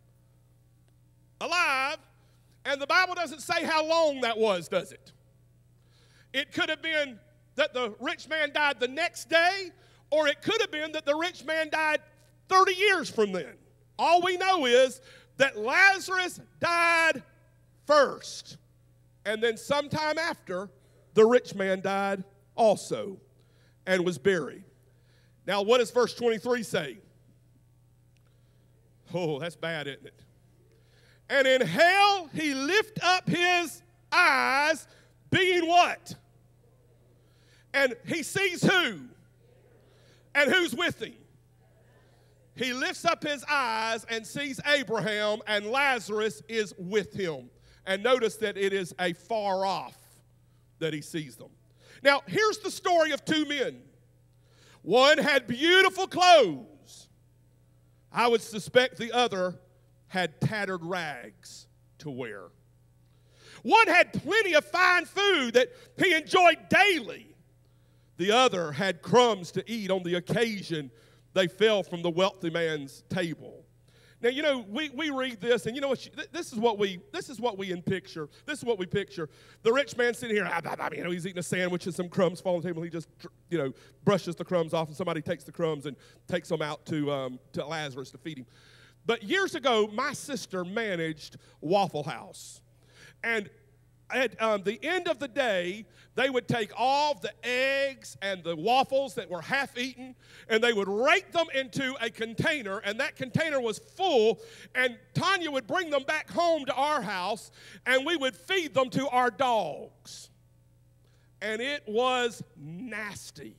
alive, and the Bible doesn't say how long that was, does it? It could have been that the rich man died the next day, or it could have been that the rich man died 30 years from then. All we know is that Lazarus died first, and then sometime after, the rich man died also and was buried. Now, what does verse 23 say? Oh, that's bad, isn't it? And in hell he lift up his eyes, being what? And he sees who? And who's with him? He lifts up his eyes and sees Abraham, and Lazarus is with him. And notice that it is a far off that he sees them. Now, here's the story of two men. One had beautiful clothes. I would suspect the other had tattered rags to wear. One had plenty of fine food that he enjoyed daily. The other had crumbs to eat on the occasion they fell from the wealthy man's table. Now, you know, we read this, and you know what? This is what we picture. This is what we picture. The rich man sitting here, you know, he's eating a sandwich and some crumbs fall on the table. He just, you know, brushes the crumbs off, and somebody takes the crumbs and takes them out to Lazarus to feed him. But years ago, my sister managed Waffle House, and at the end of the day, they would take all the eggs and the waffles that were half-eaten, and they would rake them into a container, and that container was full, and Tanya would bring them back home to our house, and we would feed them to our dogs. And it was nasty.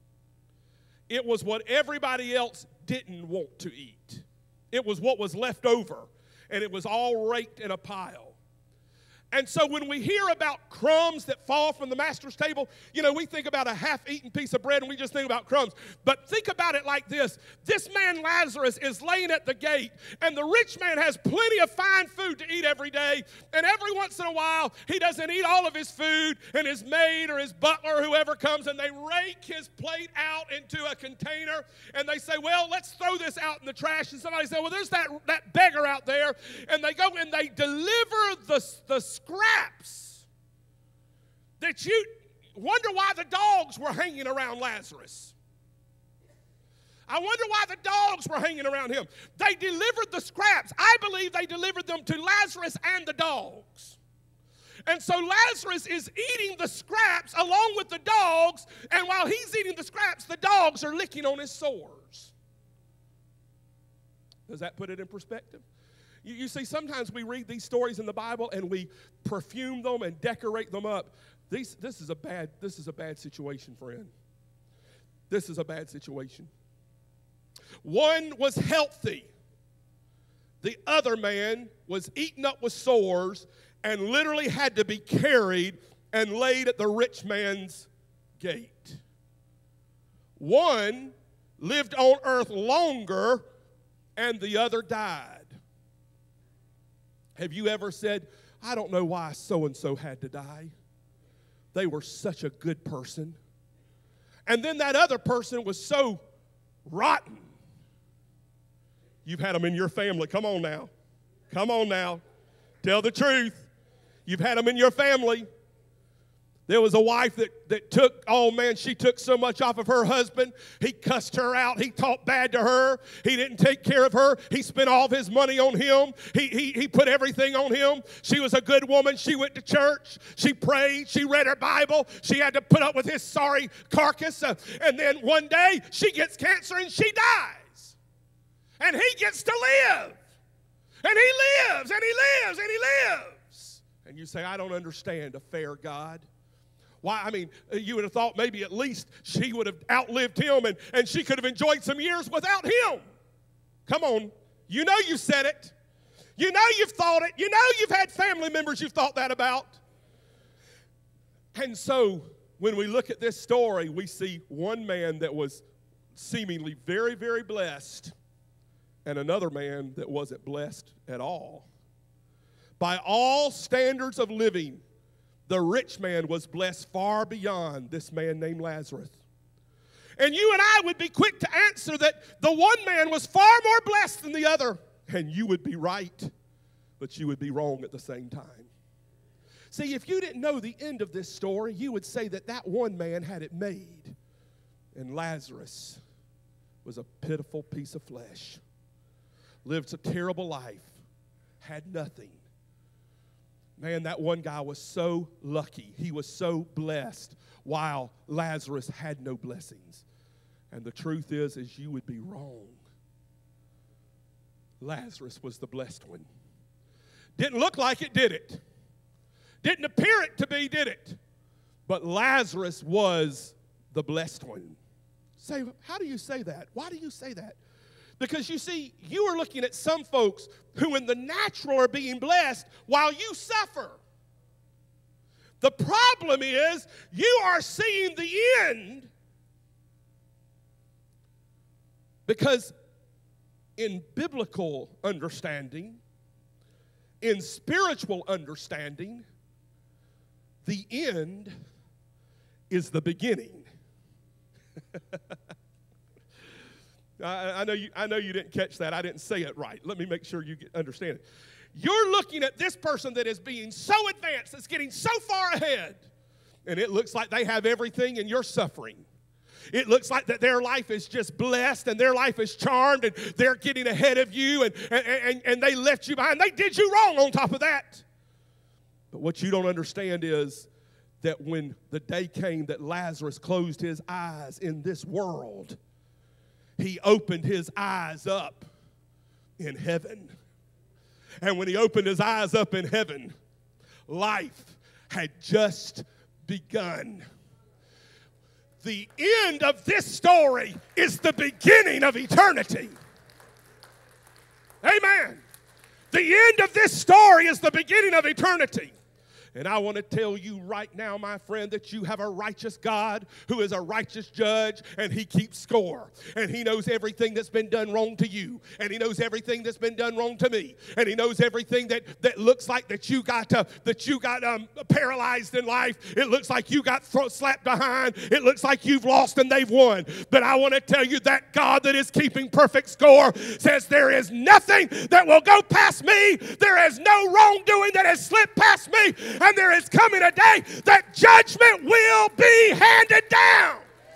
It was what everybody else didn't want to eat. It was what was left over, and it was all raked in a pile. And so when we hear about crumbs that fall from the master's table, you know, we think about a half-eaten piece of bread and we just think about crumbs. But think about it like this. This man Lazarus is laying at the gate, and the rich man has plenty of fine food to eat every day. And every once in a while, he doesn't eat all of his food, and his maid or his butler or whoever comes, and they rake his plate out into a container, and they say, well, let's throw this out in the trash. And somebody says, well, there's that beggar out there. And they go and they deliver the scraps that you wonder why the dogs were hanging around Lazarus. I wonder why the dogs were hanging around him. They delivered the scraps. I believe they delivered them to Lazarus and the dogs. And so Lazarus is eating the scraps along with the dogs, and while he's eating the scraps, the dogs are licking on his sores. Does that put it in perspective? You see, sometimes we read these stories in the Bible and we perfume them and decorate them up. This is a bad situation, friend. This is a bad situation. One was healthy. The other man was eaten up with sores and literally had to be carried and laid at the rich man's gate. One lived on earth longer and the other died. Have you ever said, I don't know why so-and-so had to die. They were such a good person. And then that other person was so rotten. You've had them in your family. Come on now. Come on now. Tell the truth. You've had them in your family. There was a wife that took, oh man, she took so much off of her husband. He cussed her out. He talked bad to her. He didn't take care of her. He spent all of his money on him. He put everything on him. She was a good woman. She went to church. She prayed. She read her Bible. She had to put up with his sorry carcass. And then one day she gets cancer and she dies. And he gets to live. And he lives and he lives and he lives. And you say, I don't understand a fair God. Why? I mean, you would have thought maybe at least she would have outlived him and she could have enjoyed some years without him. Come on. You know you said it. You know you've thought it. You know you've had family members you've thought that about. And so when we look at this story, we see one man that was seemingly very, very blessed and another man that wasn't blessed at all. By all standards of living, the rich man was blessed far beyond this man named Lazarus. And you and I would be quick to answer that the one man was far more blessed than the other. And you would be right, but you would be wrong at the same time. See, if you didn't know the end of this story, you would say that that one man had it made, and Lazarus was a pitiful piece of flesh, lived a terrible life, had nothing. Man, that one guy was so lucky. He was so blessed, while Lazarus had no blessings. And the truth is you would be wrong. Lazarus was the blessed one. Didn't look like it, did it? Didn't appear it to be, did it? But Lazarus was the blessed one. Say, how do you say that? Why do you say that? Because you see, you are looking at some folks who in the natural are being blessed while you suffer. The problem is you are seeing the end because in biblical understanding, in spiritual understanding, the end is the beginning. I know you didn't catch that. I didn't say it right. Let me make sure you understand it. You're looking at this person that is being so advanced, that's getting so far ahead, and it looks like they have everything and you're suffering. It looks like that their life is just blessed and their life is charmed and they're getting ahead of you and they left you behind. They did you wrong on top of that. But what you don't understand is that when the day came that Lazarus closed his eyes in this world, he opened his eyes up in heaven. And when he opened his eyes up in heaven, life had just begun. The end of this story is the beginning of eternity. Amen. The end of this story is the beginning of eternity. And I want to tell you right now, my friend, that you have a righteous God who is a righteous judge, and he keeps score. And he knows everything that's been done wrong to you. And he knows everything that's been done wrong to me. And he knows everything that looks like that you got paralyzed in life. It looks like you got slapped behind. It looks like you've lost and they've won. But I want to tell you that God that is keeping perfect score says there is nothing that will go past me. There is no wrongdoing that has slipped past me. And there is coming a day that judgment will be handed down.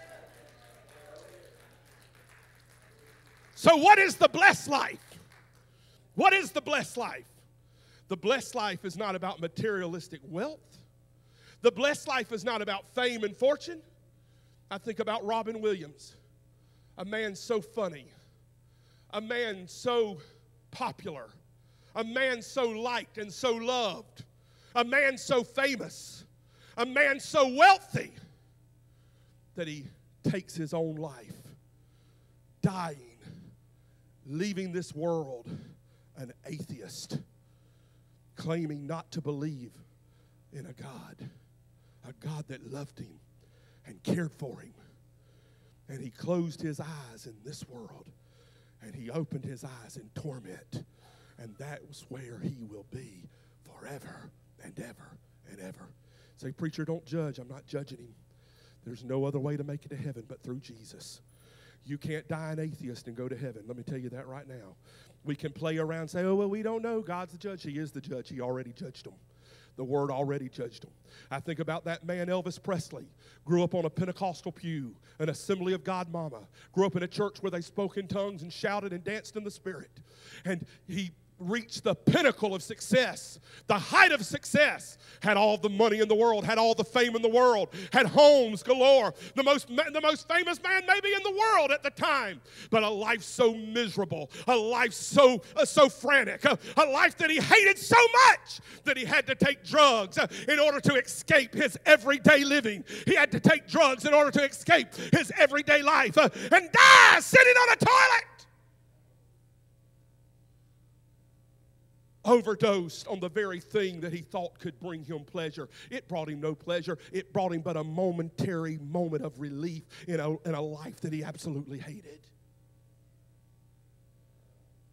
So what is the blessed life? What is the blessed life? The blessed life is not about materialistic wealth. The blessed life is not about fame and fortune. I think about Robin Williams, a man so funny, a man so popular, a man so liked and so loved, a man so famous, a man so wealthy that he takes his own life, dying, leaving this world an atheist, claiming not to believe in a God that loved him and cared for him. And he closed his eyes in this world, and he opened his eyes in torment, and that was where he will be forever and ever and ever. Say, preacher, don't judge. I'm not judging him. There's no other way to make it to heaven but through Jesus. You can't die an atheist and go to heaven. Let me tell you that right now. We can play around and say, oh, well, we don't know. God's the judge. He is the judge. He already judged them. The Word already judged them. I think about that man, Elvis Presley. Grew up on a Pentecostal pew, an Assembly of God mama. Grew up in a church where they spoke in tongues and shouted and danced in the Spirit. And he reached the pinnacle of success, the height of success, had all the money in the world, had all the fame in the world, had homes galore, the most famous man maybe in the world at the time, but a life so miserable, a life so frantic, a life that he hated so much that he had to take drugs in order to escape his everyday living. He had to take drugs in order to escape his everyday life and die sitting on a toilet. Overdosed on the very thing that he thought could bring him pleasure. It brought him no pleasure. It brought him but a momentary moment of relief in a life that he absolutely hated.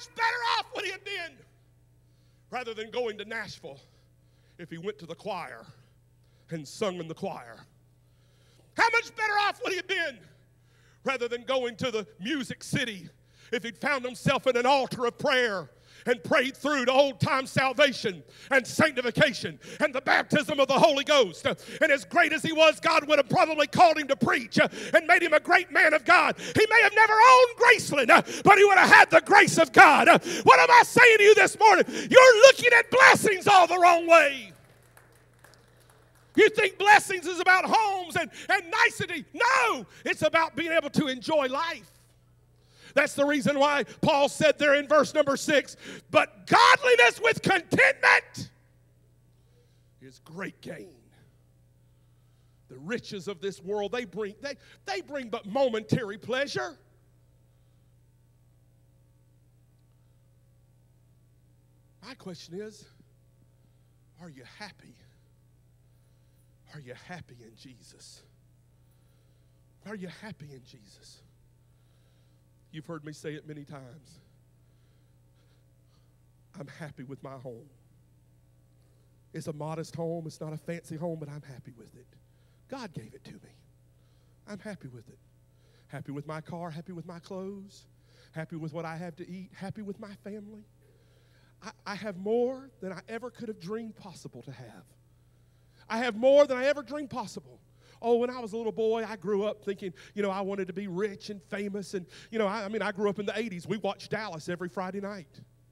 much better off would he have been rather than going to Nashville if he went to the choir and sung in the choir? How much better off would he have been rather than going to the Music City if he'd found himself in an altar of prayer and prayed through to old-time salvation and sanctification and the baptism of the Holy Ghost? And as great as he was, God would have probably called him to preach and made him a great man of God. He may have never owned Graceland, but he would have had the grace of God. What am I saying to you this morning? You're looking at blessings all the wrong way. You think blessings is about homes and nicety. No, it's about being able to enjoy life. That's the reason why Paul said there in verse number 6, but godliness with contentment is great gain. The riches of this world, they bring but momentary pleasure. My question is, are you happy? Are you happy in Jesus? Are you happy in Jesus? You've heard me say it many times. I'm happy with my home. It's a modest home. It's not a fancy home, but I'm happy with it. God gave it to me. I'm happy with it. Happy with my car, happy with my clothes, happy with what I have to eat, happy with my family. I have more than I ever could have dreamed possible to have. I have more than I ever dreamed possible. Oh, when I was a little boy, I grew up thinking, I wanted to be rich and famous. And, I grew up in the 80s. We watched Dallas every Friday night.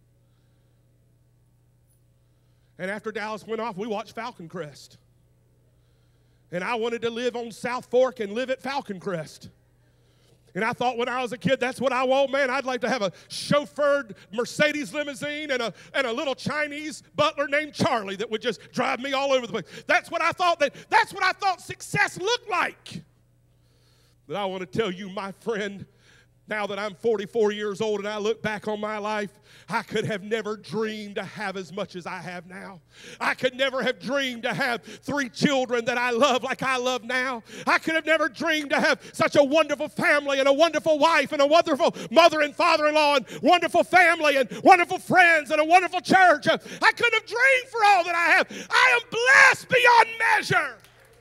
And after Dallas went off, we watched Falcon Crest. And I wanted to live on South Fork and live at Falcon Crest. And I thought when I was a kid, that's what I want. Man, I'd like to have a chauffeured Mercedes limousine and a little Chinese butler named Charlie that would just drive me all over the place. That's what I thought success looked like. But I want to tell you, my friend, now that I'm 44 years old and I look back on my life, I could have never dreamed to have as much as I have now. I could never have dreamed to have 3 children that I love like I love now. I could have never dreamed to have such a wonderful family and a wonderful wife and a wonderful mother and father-in-law and wonderful family and wonderful friends and a wonderful church. I couldn't have dreamed for all that I have. I am blessed beyond measure.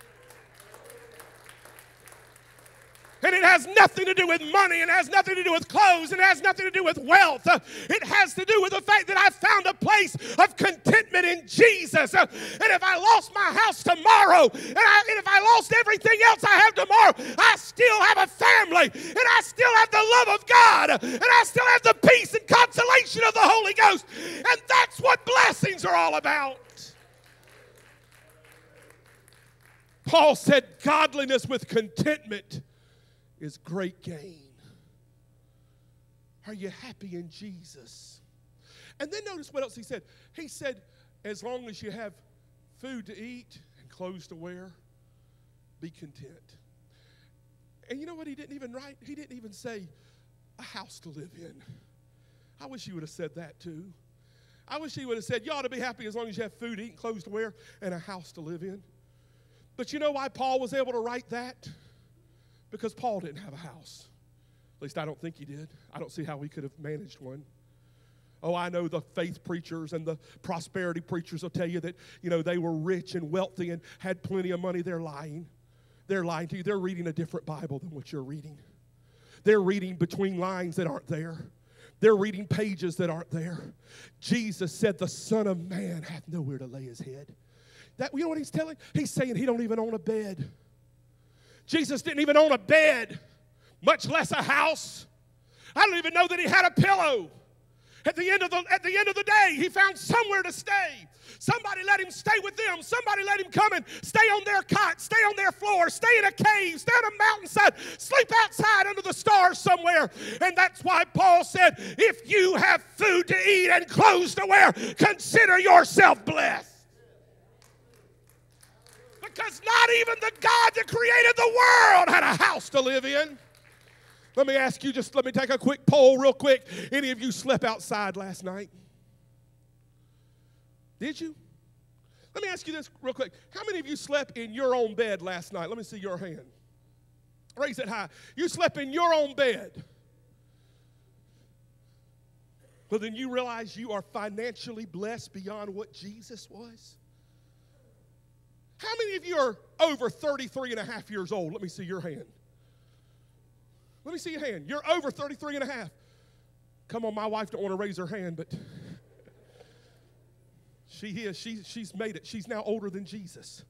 And it has nothing to do with money, and it has nothing to do with clothes, and it has nothing to do with wealth. It has to do with the fact that I found a place of contentment in Jesus. And if I lost my house tomorrow, and if I lost everything else I have tomorrow, I still have a family, and I still have the love of God, and I still have the peace and consolation of the Holy Ghost. And that's what blessings are all about. Paul said, godliness with contentment is great gain. Are you happy in Jesus? And then notice what else he said. He said, as long as you have food to eat and clothes to wear, be content. And you know what he didn't even write? He didn't even say a house to live in. I wish he would have said that too. I wish he would have said, you ought to be happy as long as you have food to eat and clothes to wear and a house to live in. But you know why Paul was able to write that? Because Paul didn't have a house. At least I don't think he did. I don't see how he could have managed one. Oh, I know the faith preachers and the prosperity preachers will tell you that, they were rich and wealthy and had plenty of money. They're lying. They're lying to you. They're reading a different Bible than what you're reading. They're reading between lines that aren't there. They're reading pages that aren't there. Jesus said, the Son of Man hath nowhere to lay his head. You know what he's telling? He's saying he don't even own a bed. Jesus didn't even own a bed, much less a house. I don't even know that he had a pillow. At the end of the day, he found somewhere to stay. Somebody let him stay with them. Somebody let him come and stay on their cot, stay on their floor, stay in a cave, stay on a mountainside, sleep outside under the stars somewhere. And that's why Paul said, if you have food to eat and clothes to wear, consider yourself blessed. Because not even the God that created the world had a house to live in. Let me ask you, let me take a quick poll real quick. Any of you slept outside last night? Did you? Let me ask you this real quick. How many of you slept in your own bed last night? Let me see your hand. Raise it high. You slept in your own bed. Well, then you realize you are financially blessed beyond what Jesus was. How many of you are over 33 and a half years old? Let me see your hand. Let me see your hand. You're over 33 and a half. Come on, my wife don't want to raise her hand, but she is. She's made it. She's now older than Jesus.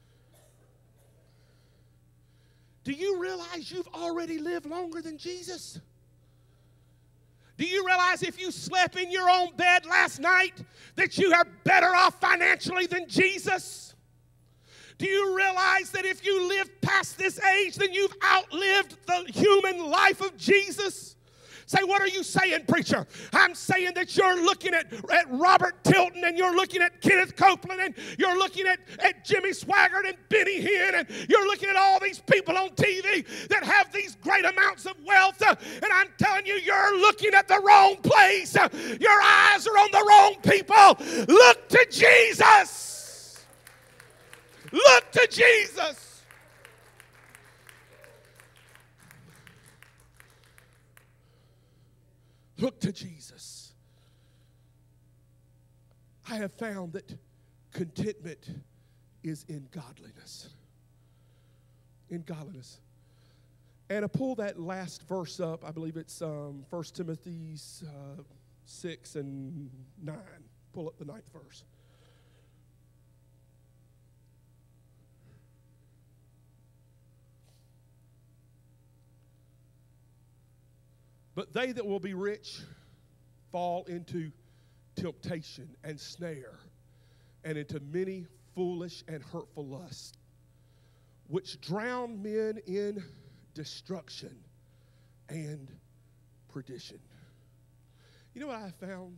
Do you realize you've already lived longer than Jesus? Do you realize if you slept in your own bed last night that you are better off financially than Jesus? Do you realize that if you live past this age, then you've outlived the human life of Jesus? Say, what are you saying, preacher? I'm saying that you're looking at Robert Tilton, and you're looking at Kenneth Copeland, and you're looking at Jimmy Swaggart and Benny Hinn, and you're looking at all these people on TV that have these great amounts of wealth, and I'm telling you, you're looking at the wrong place. Your eyes are on the wrong people. Look to Jesus. Look to Jesus. Look to Jesus. I have found that contentment is in godliness. In godliness. And I pull that last verse up. I believe it's 1 Timothy 6 and 9. Pull up the 9th verse. But they that will be rich fall into temptation and snare, and into many foolish and hurtful lusts, which drown men in destruction and perdition. You know what I have found?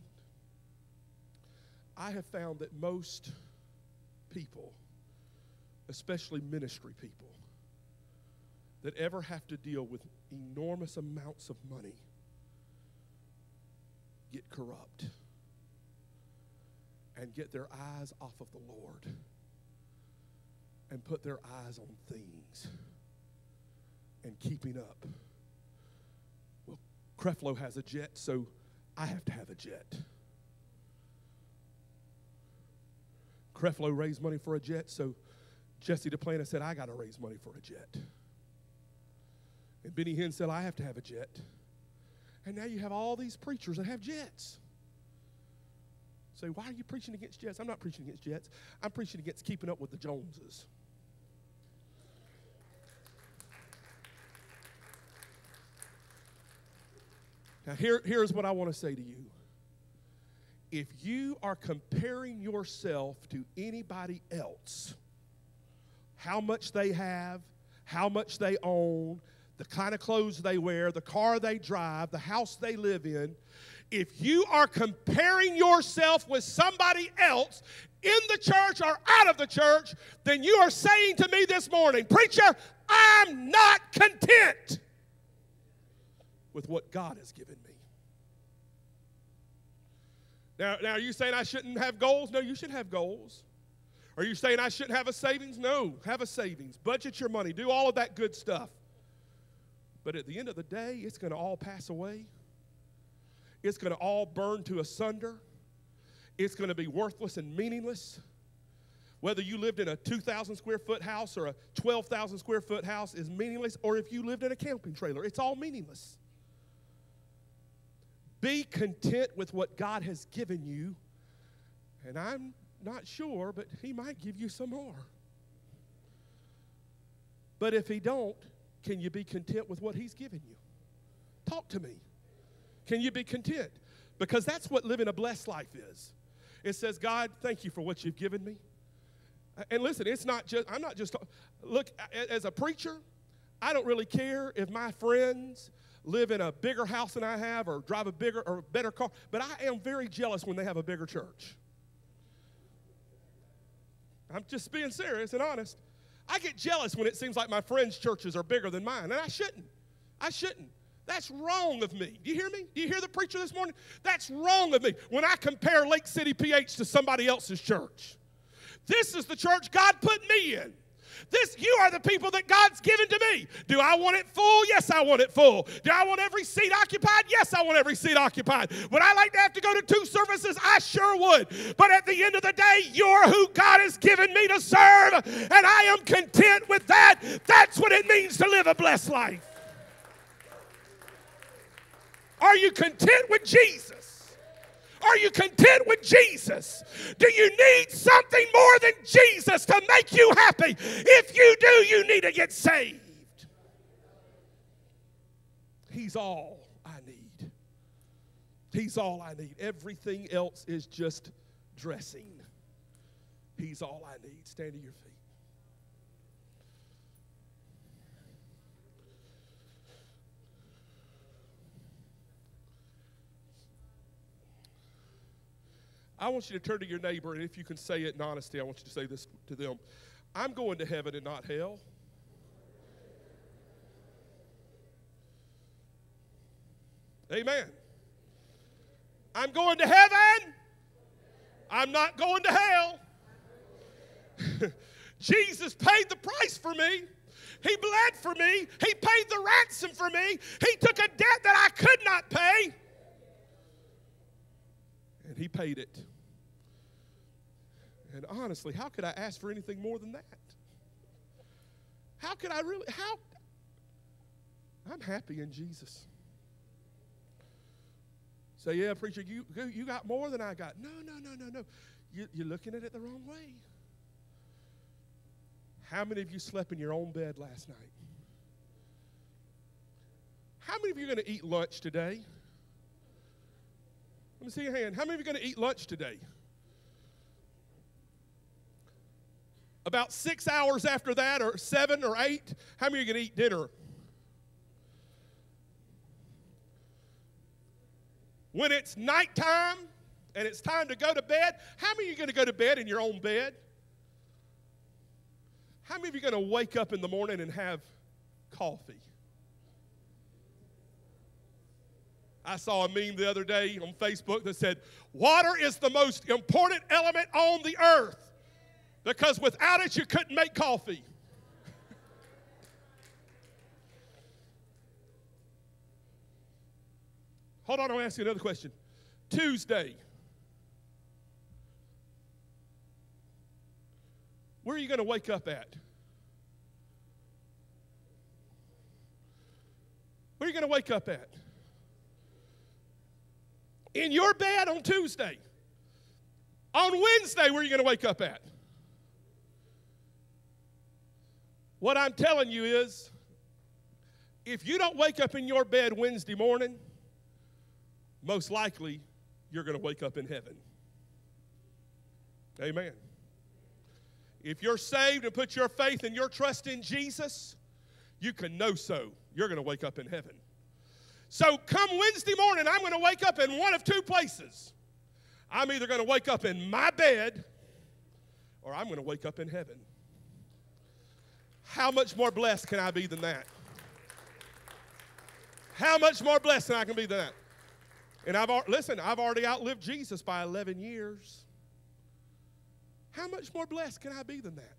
I have found that most people, especially ministry people, that ever have to deal with enormous amounts of money get corrupt and get their eyes off of the Lord and put their eyes on things and keeping up. Well, Creflo has a jet, so I have to have a jet. Creflo raised money for a jet, so Jesse DePlanta said, I got to raise money for a jet. And Benny Hinn said, I have to have a jet. And now you have all these preachers that have jets. Say, why are you preaching against jets? I'm not preaching against jets. I'm preaching against keeping up with the Joneses. Now, here's what I want to say to you. If you are comparing yourself to anybody else, how much they have, how much they own, the kind of clothes they wear, the car they drive, the house they live in, if you are comparing yourself with somebody else in the church or out of the church, then you are saying to me this morning, preacher, I'm not content with what God has given me. Now, are you saying I shouldn't have goals? No, you should have goals. Are you saying I shouldn't have a savings? No, have a savings. Budget your money. Do all of that good stuff. But at the end of the day, it's going to all pass away. It's going to all burn to asunder. It's going to be worthless and meaningless. Whether you lived in a 2,000 square foot house or a 12,000 square foot house is meaningless, or if you lived in a camping trailer, it's all meaningless. Be content with what God has given you, and I'm not sure, but He might give you some more. But if He don't, can you be content with what He's given you? Talk to me. Can you be content? Because that's what living a blessed life is. It says, God, thank you for what you've given me. And listen, it's not just, I'm not just, look, as a preacher, I don't really care if my friends live in a bigger house than I have or drive a bigger or better car, but I am very jealous when they have a bigger church. I'm just being serious and honest. I get jealous when it seems like my friends' churches are bigger than mine, and I shouldn't. I shouldn't. That's wrong of me. Do you hear me? Do you hear the preacher this morning? That's wrong of me when I compare Lake City PH to somebody else's church. This is the church God put me in. You are the people that God's given to me. Do I want it full? Yes, I want it full. Do I want every seat occupied? Yes, I want every seat occupied. Would I like to have to go to 2 services? I sure would. But at the end of the day, you're who God has given me to serve, and I am content with that. That's what it means to live a blessed life. Are you content with Jesus? Are you content with Jesus? Do you need something more than Jesus to make you happy? If you do, you need to get saved. He's all I need. He's all I need. Everything else is just dressing. He's all I need. Stand to your feet. I want you to turn to your neighbor, and if you can say it in honesty, I want you to say this to them. I'm going to heaven and not hell. Amen. I'm going to heaven. I'm not going to hell. Jesus paid the price for me. He bled for me. He paid the ransom for me. He took a debt that I could not pay. And he paid it. And honestly, how could I ask for anything more than that? How could I really, I'm happy in Jesus. Say, yeah, preacher, you got more than I got. No. You're looking at it the wrong way. How many of you slept in your own bed last night? How many of you are going to eat lunch today? Let me see your hand. How many of you are going to eat lunch today? About 6 hours after that, or 7 or 8, how many are going to eat dinner? When it's nighttime and it's time to go to bed, how many are going to go to bed in your own bed? How many of you are going to wake up in the morning and have coffee? I saw a meme the other day on Facebook that said, water is the most important element on the earth. Because without it, you couldn't make coffee. Hold on, I'll ask you another question. Tuesday. Where are you going to wake up at? Where are you going to wake up at? In your bed on Tuesday. On Wednesday, where are you going to wake up at? What I'm telling you is, if you don't wake up in your bed Wednesday morning, most likely you're going to wake up in heaven. Amen. If you're saved and put your faith and your trust in Jesus, you can know so. You're going to wake up in heaven. So come Wednesday morning, I'm going to wake up in one of 2 places. I'm either going to wake up in my bed or I'm going to wake up in heaven. How much more blessed can I be than that? How much more blessed can I be than that? And I've already outlived Jesus by 11 years. How much more blessed can I be than that?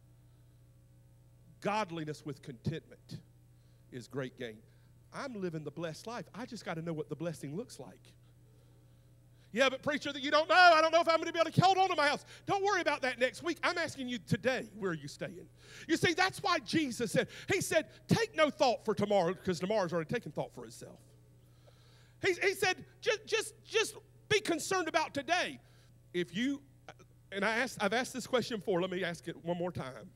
Godliness with contentment is great gain. I'm living the blessed life. I just got to know what the blessing looks like. Yeah, but preacher, that you don't know. I don't know if I'm going to be able to hold on to my house. Don't worry about that next week. I'm asking you today, where are you staying? You see, that's why Jesus said, he said, take no thought for tomorrow, because tomorrow's already taken thought for itself. He said, just be concerned about today. If you, and I've asked this question before. Let me ask it one more time.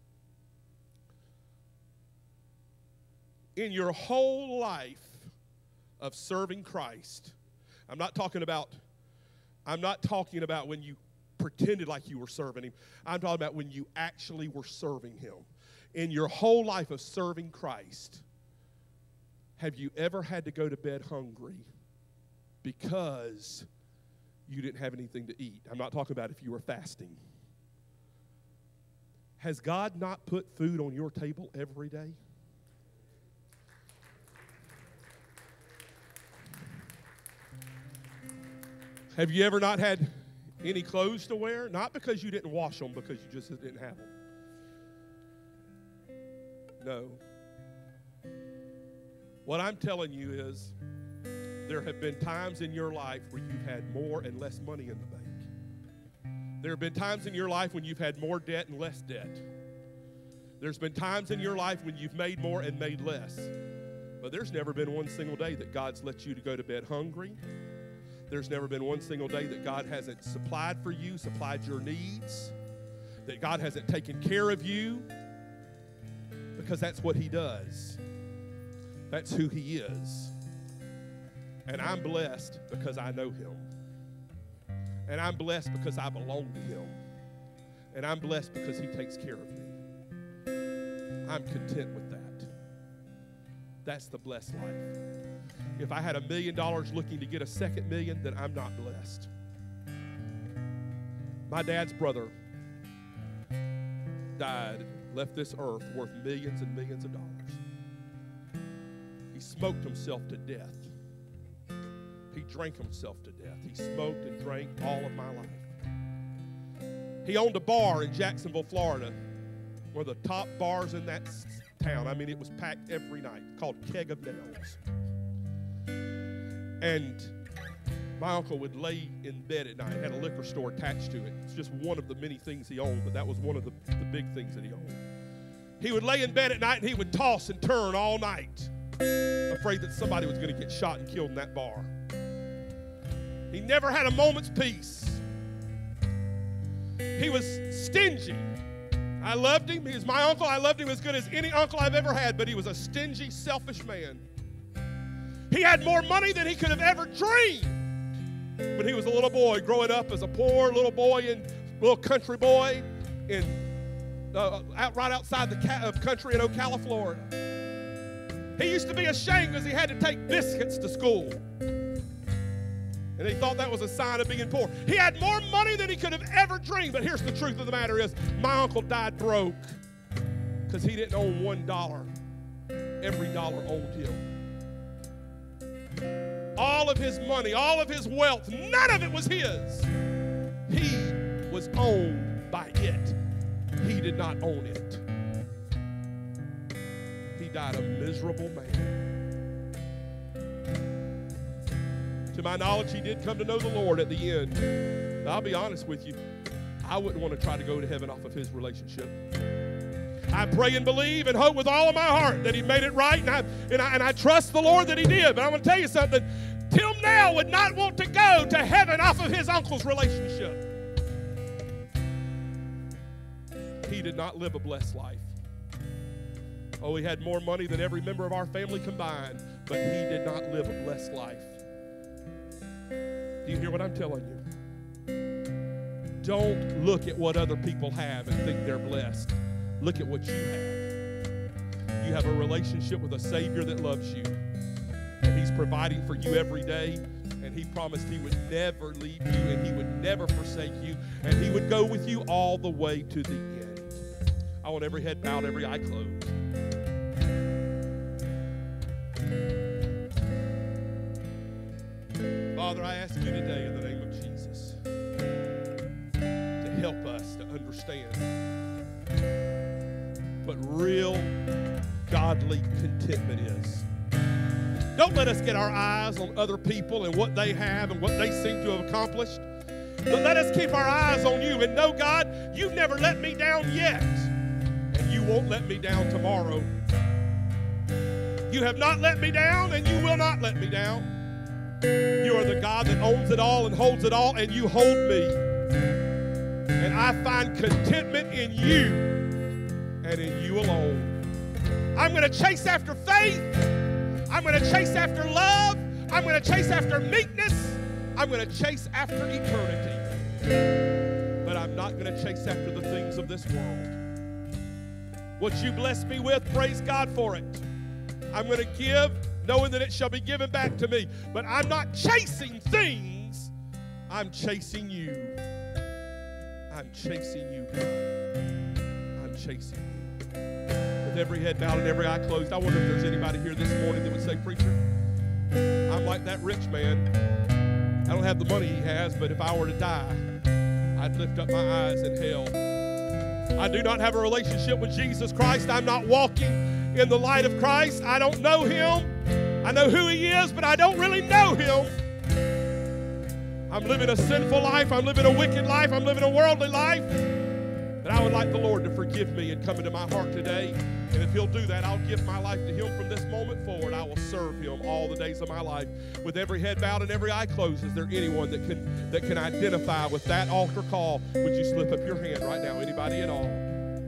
In your whole life of serving Christ, I'm not talking about when you pretended like you were serving him. I'm talking about when you actually were serving him. In your whole life of serving Christ, have you ever had to go to bed hungry because you didn't have anything to eat? I'm not talking about if you were fasting. Has God not put food on your table every day? Have you ever not had any clothes to wear? Not because you didn't wash them, because you just didn't have them. know. What I'm telling you is there have been times in your life where you've had more and less money in the bank. There have been times in your life when you've had more debt and less debt. There's been times in your life when you've made more and made less. But there's never been one single day that God's let you to go to bed hungry. There's never been one single day that God hasn't supplied for you, supplied your needs, that God hasn't taken care of you, because that's what He does. That's who He is. And I'm blessed because I know Him. And I'm blessed because I belong to Him. And I'm blessed because He takes care of me. I'm content with that. That's the blessed life. If I had $1 million looking to get a second million, then I'm not blessed. My dad's brother died, left this earth worth millions and millions of dollars. He smoked himself to death. He drank himself to death. He smoked and drank all of my life. He owned a bar in Jacksonville, Florida, one of the top bars in that town. I mean, it was packed every night, called Keg of Nails. And my uncle would lay in bed at night. It had a liquor store attached to it. It's just one of the many things he owned, but that was one of the big things that he owned. He would lay in bed at night and he would toss and turn all night, afraid that somebody was going to get shot and killed in that bar. He never had a moment's peace. He was stingy. I loved him. He was my uncle. I loved him as good as any uncle I've ever had, but he was a stingy, selfish man. He had more money than he could have ever dreamed. When he was a little boy, growing up as a poor little boy and little country boy in right outside the country in Ocala, Florida. He used to be ashamed because he had to take biscuits to school. And he thought that was a sign of being poor. He had more money than he could have ever dreamed. But here's the truth of the matter is, my uncle died broke because he didn't own $1. Every dollar owned him. All of his money, all of his wealth, none of it was his. He was owned by it. He did not own it. He died a miserable man. To my knowledge, he did come to know the Lord at the end. But I'll be honest with you, I wouldn't want to try to go to heaven off of his relationship. I pray and believe and hope with all of my heart that he made it right, and I trust the Lord that he did. But I'm going to tell you something. Tim Nell would not want to go to heaven off of his uncle's relationship. He did not live a blessed life. Oh, he had more money than every member of our family combined, but he did not live a blessed life. Do you hear what I'm telling you? Don't look at what other people have and think they're blessed. Look at what you have. You have a relationship with a Savior that loves you, and he's providing for you every day, and he promised he would never leave you, and he would never forsake you, and he would go with you all the way to the end. I want every head bowed, every eye closed. Father, I ask you today in the name of Jesus to help us to understand what real godly contentment is. Don't let us get our eyes on other people and what they have and what they seem to have accomplished. But let us keep our eyes on you and know, God, you've never let me down yet, and you won't let me down tomorrow. You have not let me down, and you will not let me down. You are the God that owns it all and holds it all, and you hold me. And I find contentment in you and in you alone. I'm going to chase after faith. I'm going to chase after love. I'm going to chase after meekness. I'm going to chase after eternity. But I'm not going to chase after the things of this world. What you bless me with, praise God for it. I'm going to give, knowing that it shall be given back to me. But I'm not chasing things. I'm chasing you. I'm chasing you, God. I'm chasing you. With every head bowed and every eye closed, I wonder if there's anybody here this morning that would say, preacher, I'm like that rich man. I don't have the money he has, but if I were to die, I'd lift up my eyes in hell. I do not have a relationship with Jesus Christ. I'm not walking in the light of Christ. I don't know him. I know who he is, but I don't really know him. I'm living a sinful life. I'm living a wicked life. I'm living a worldly life. But I would like the Lord to forgive me and come into my heart today. And if he'll do that, I'll give my life to him from this moment forward. I will serve him all the days of my life. With every head bowed and every eye closed, is there anyone that can identify with that altar call? Would you slip up your hand right now? Anybody at all?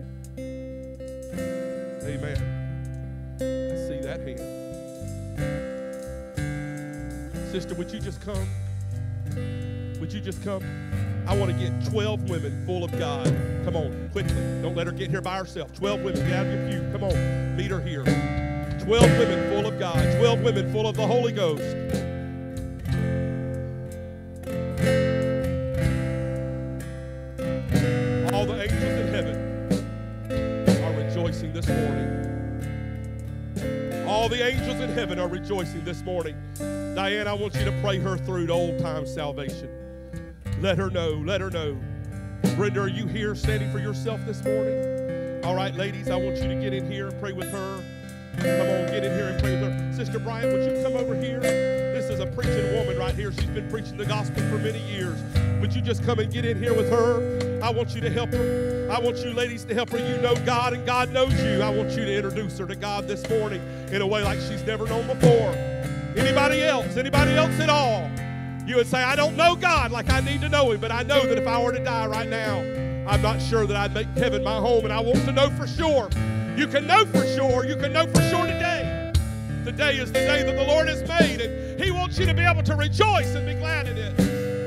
Amen. I see that hand. Sister, would you just come? Would you just come? I want to get 12 women full of God. Come on, quickly. Don't let her get here by herself. 12 women, get out of your pew. Come on, meet her here. 12 women full of God. 12 women full of the Holy Ghost. All the angels in heaven are rejoicing this morning. All the angels in heaven are rejoicing this morning. Diane, I want you to pray her through to old-time salvation. Let her know, let her know. Brenda, are you here standing for yourself this morning? All right, ladies, I want you to get in here and pray with her. Come on, get in here and pray with her. Sister Bryant, would you come over here? This is a preaching woman right here. She's been preaching the gospel for many years. Would you just come and get in here with her? I want you to help her. I want you ladies to help her. You know God and God knows you. I want you to introduce her to God this morning in a way like she's never known before. Anybody else? Anybody else at all? You would say, I don't know God like I need to know him, but I know that if I were to die right now, I'm not sure that I'd make heaven my home, and I want to know for sure. You can know for sure. You can know for sure today. Today is the day that the Lord has made, and he wants you to be able to rejoice and be glad in it.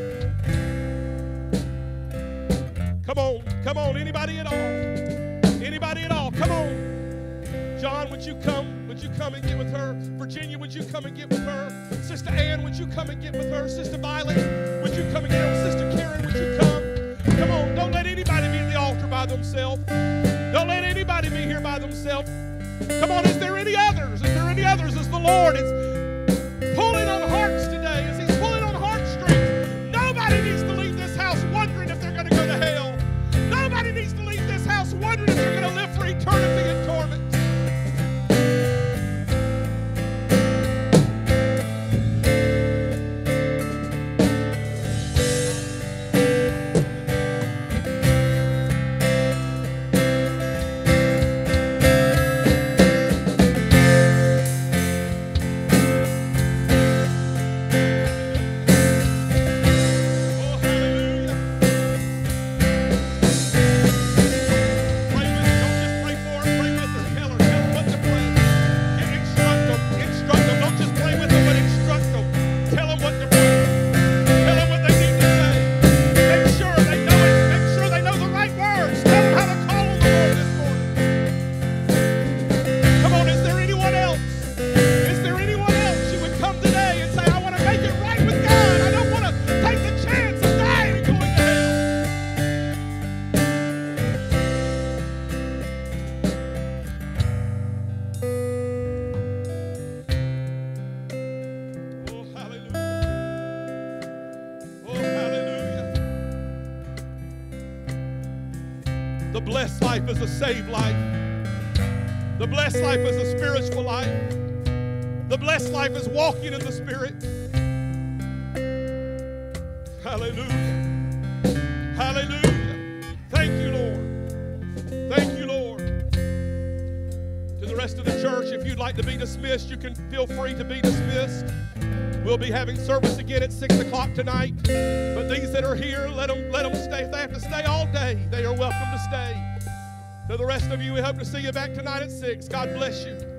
Come on. Come on. Anybody at all? Anybody at all? Come on. John, would you come? Would you come and get with her? Virginia, would you come and get with her? Sister Ann, would you come and get with her? Sister Violet, would you come and get with Sister Karen? Would you come? Come on, don't let anybody be at the altar by themselves. Don't let anybody be here by themselves. Come on, is there any others? Is there any others as the Lord is pulling on hearts today, as he's pulling on heartstrings? Nobody needs to leave this house wondering if they're going to go to hell. Nobody needs to leave this house wondering if they're going to live for eternity in torment. The blessed life is a saved life. The blessed life is a spiritual life. The blessed life is walking in the Spirit. Hallelujah. Hallelujah. Thank you, Lord. Thank you, Lord. To the rest of the church, if you'd like to be dismissed, you can feel free to be dismissed. We'll be having service again at 6 o'clock tonight. But these that are here, let them stay. If they have to stay all day, they are welcome to stay. To the rest of you, we hope to see you back tonight at 6. God bless you.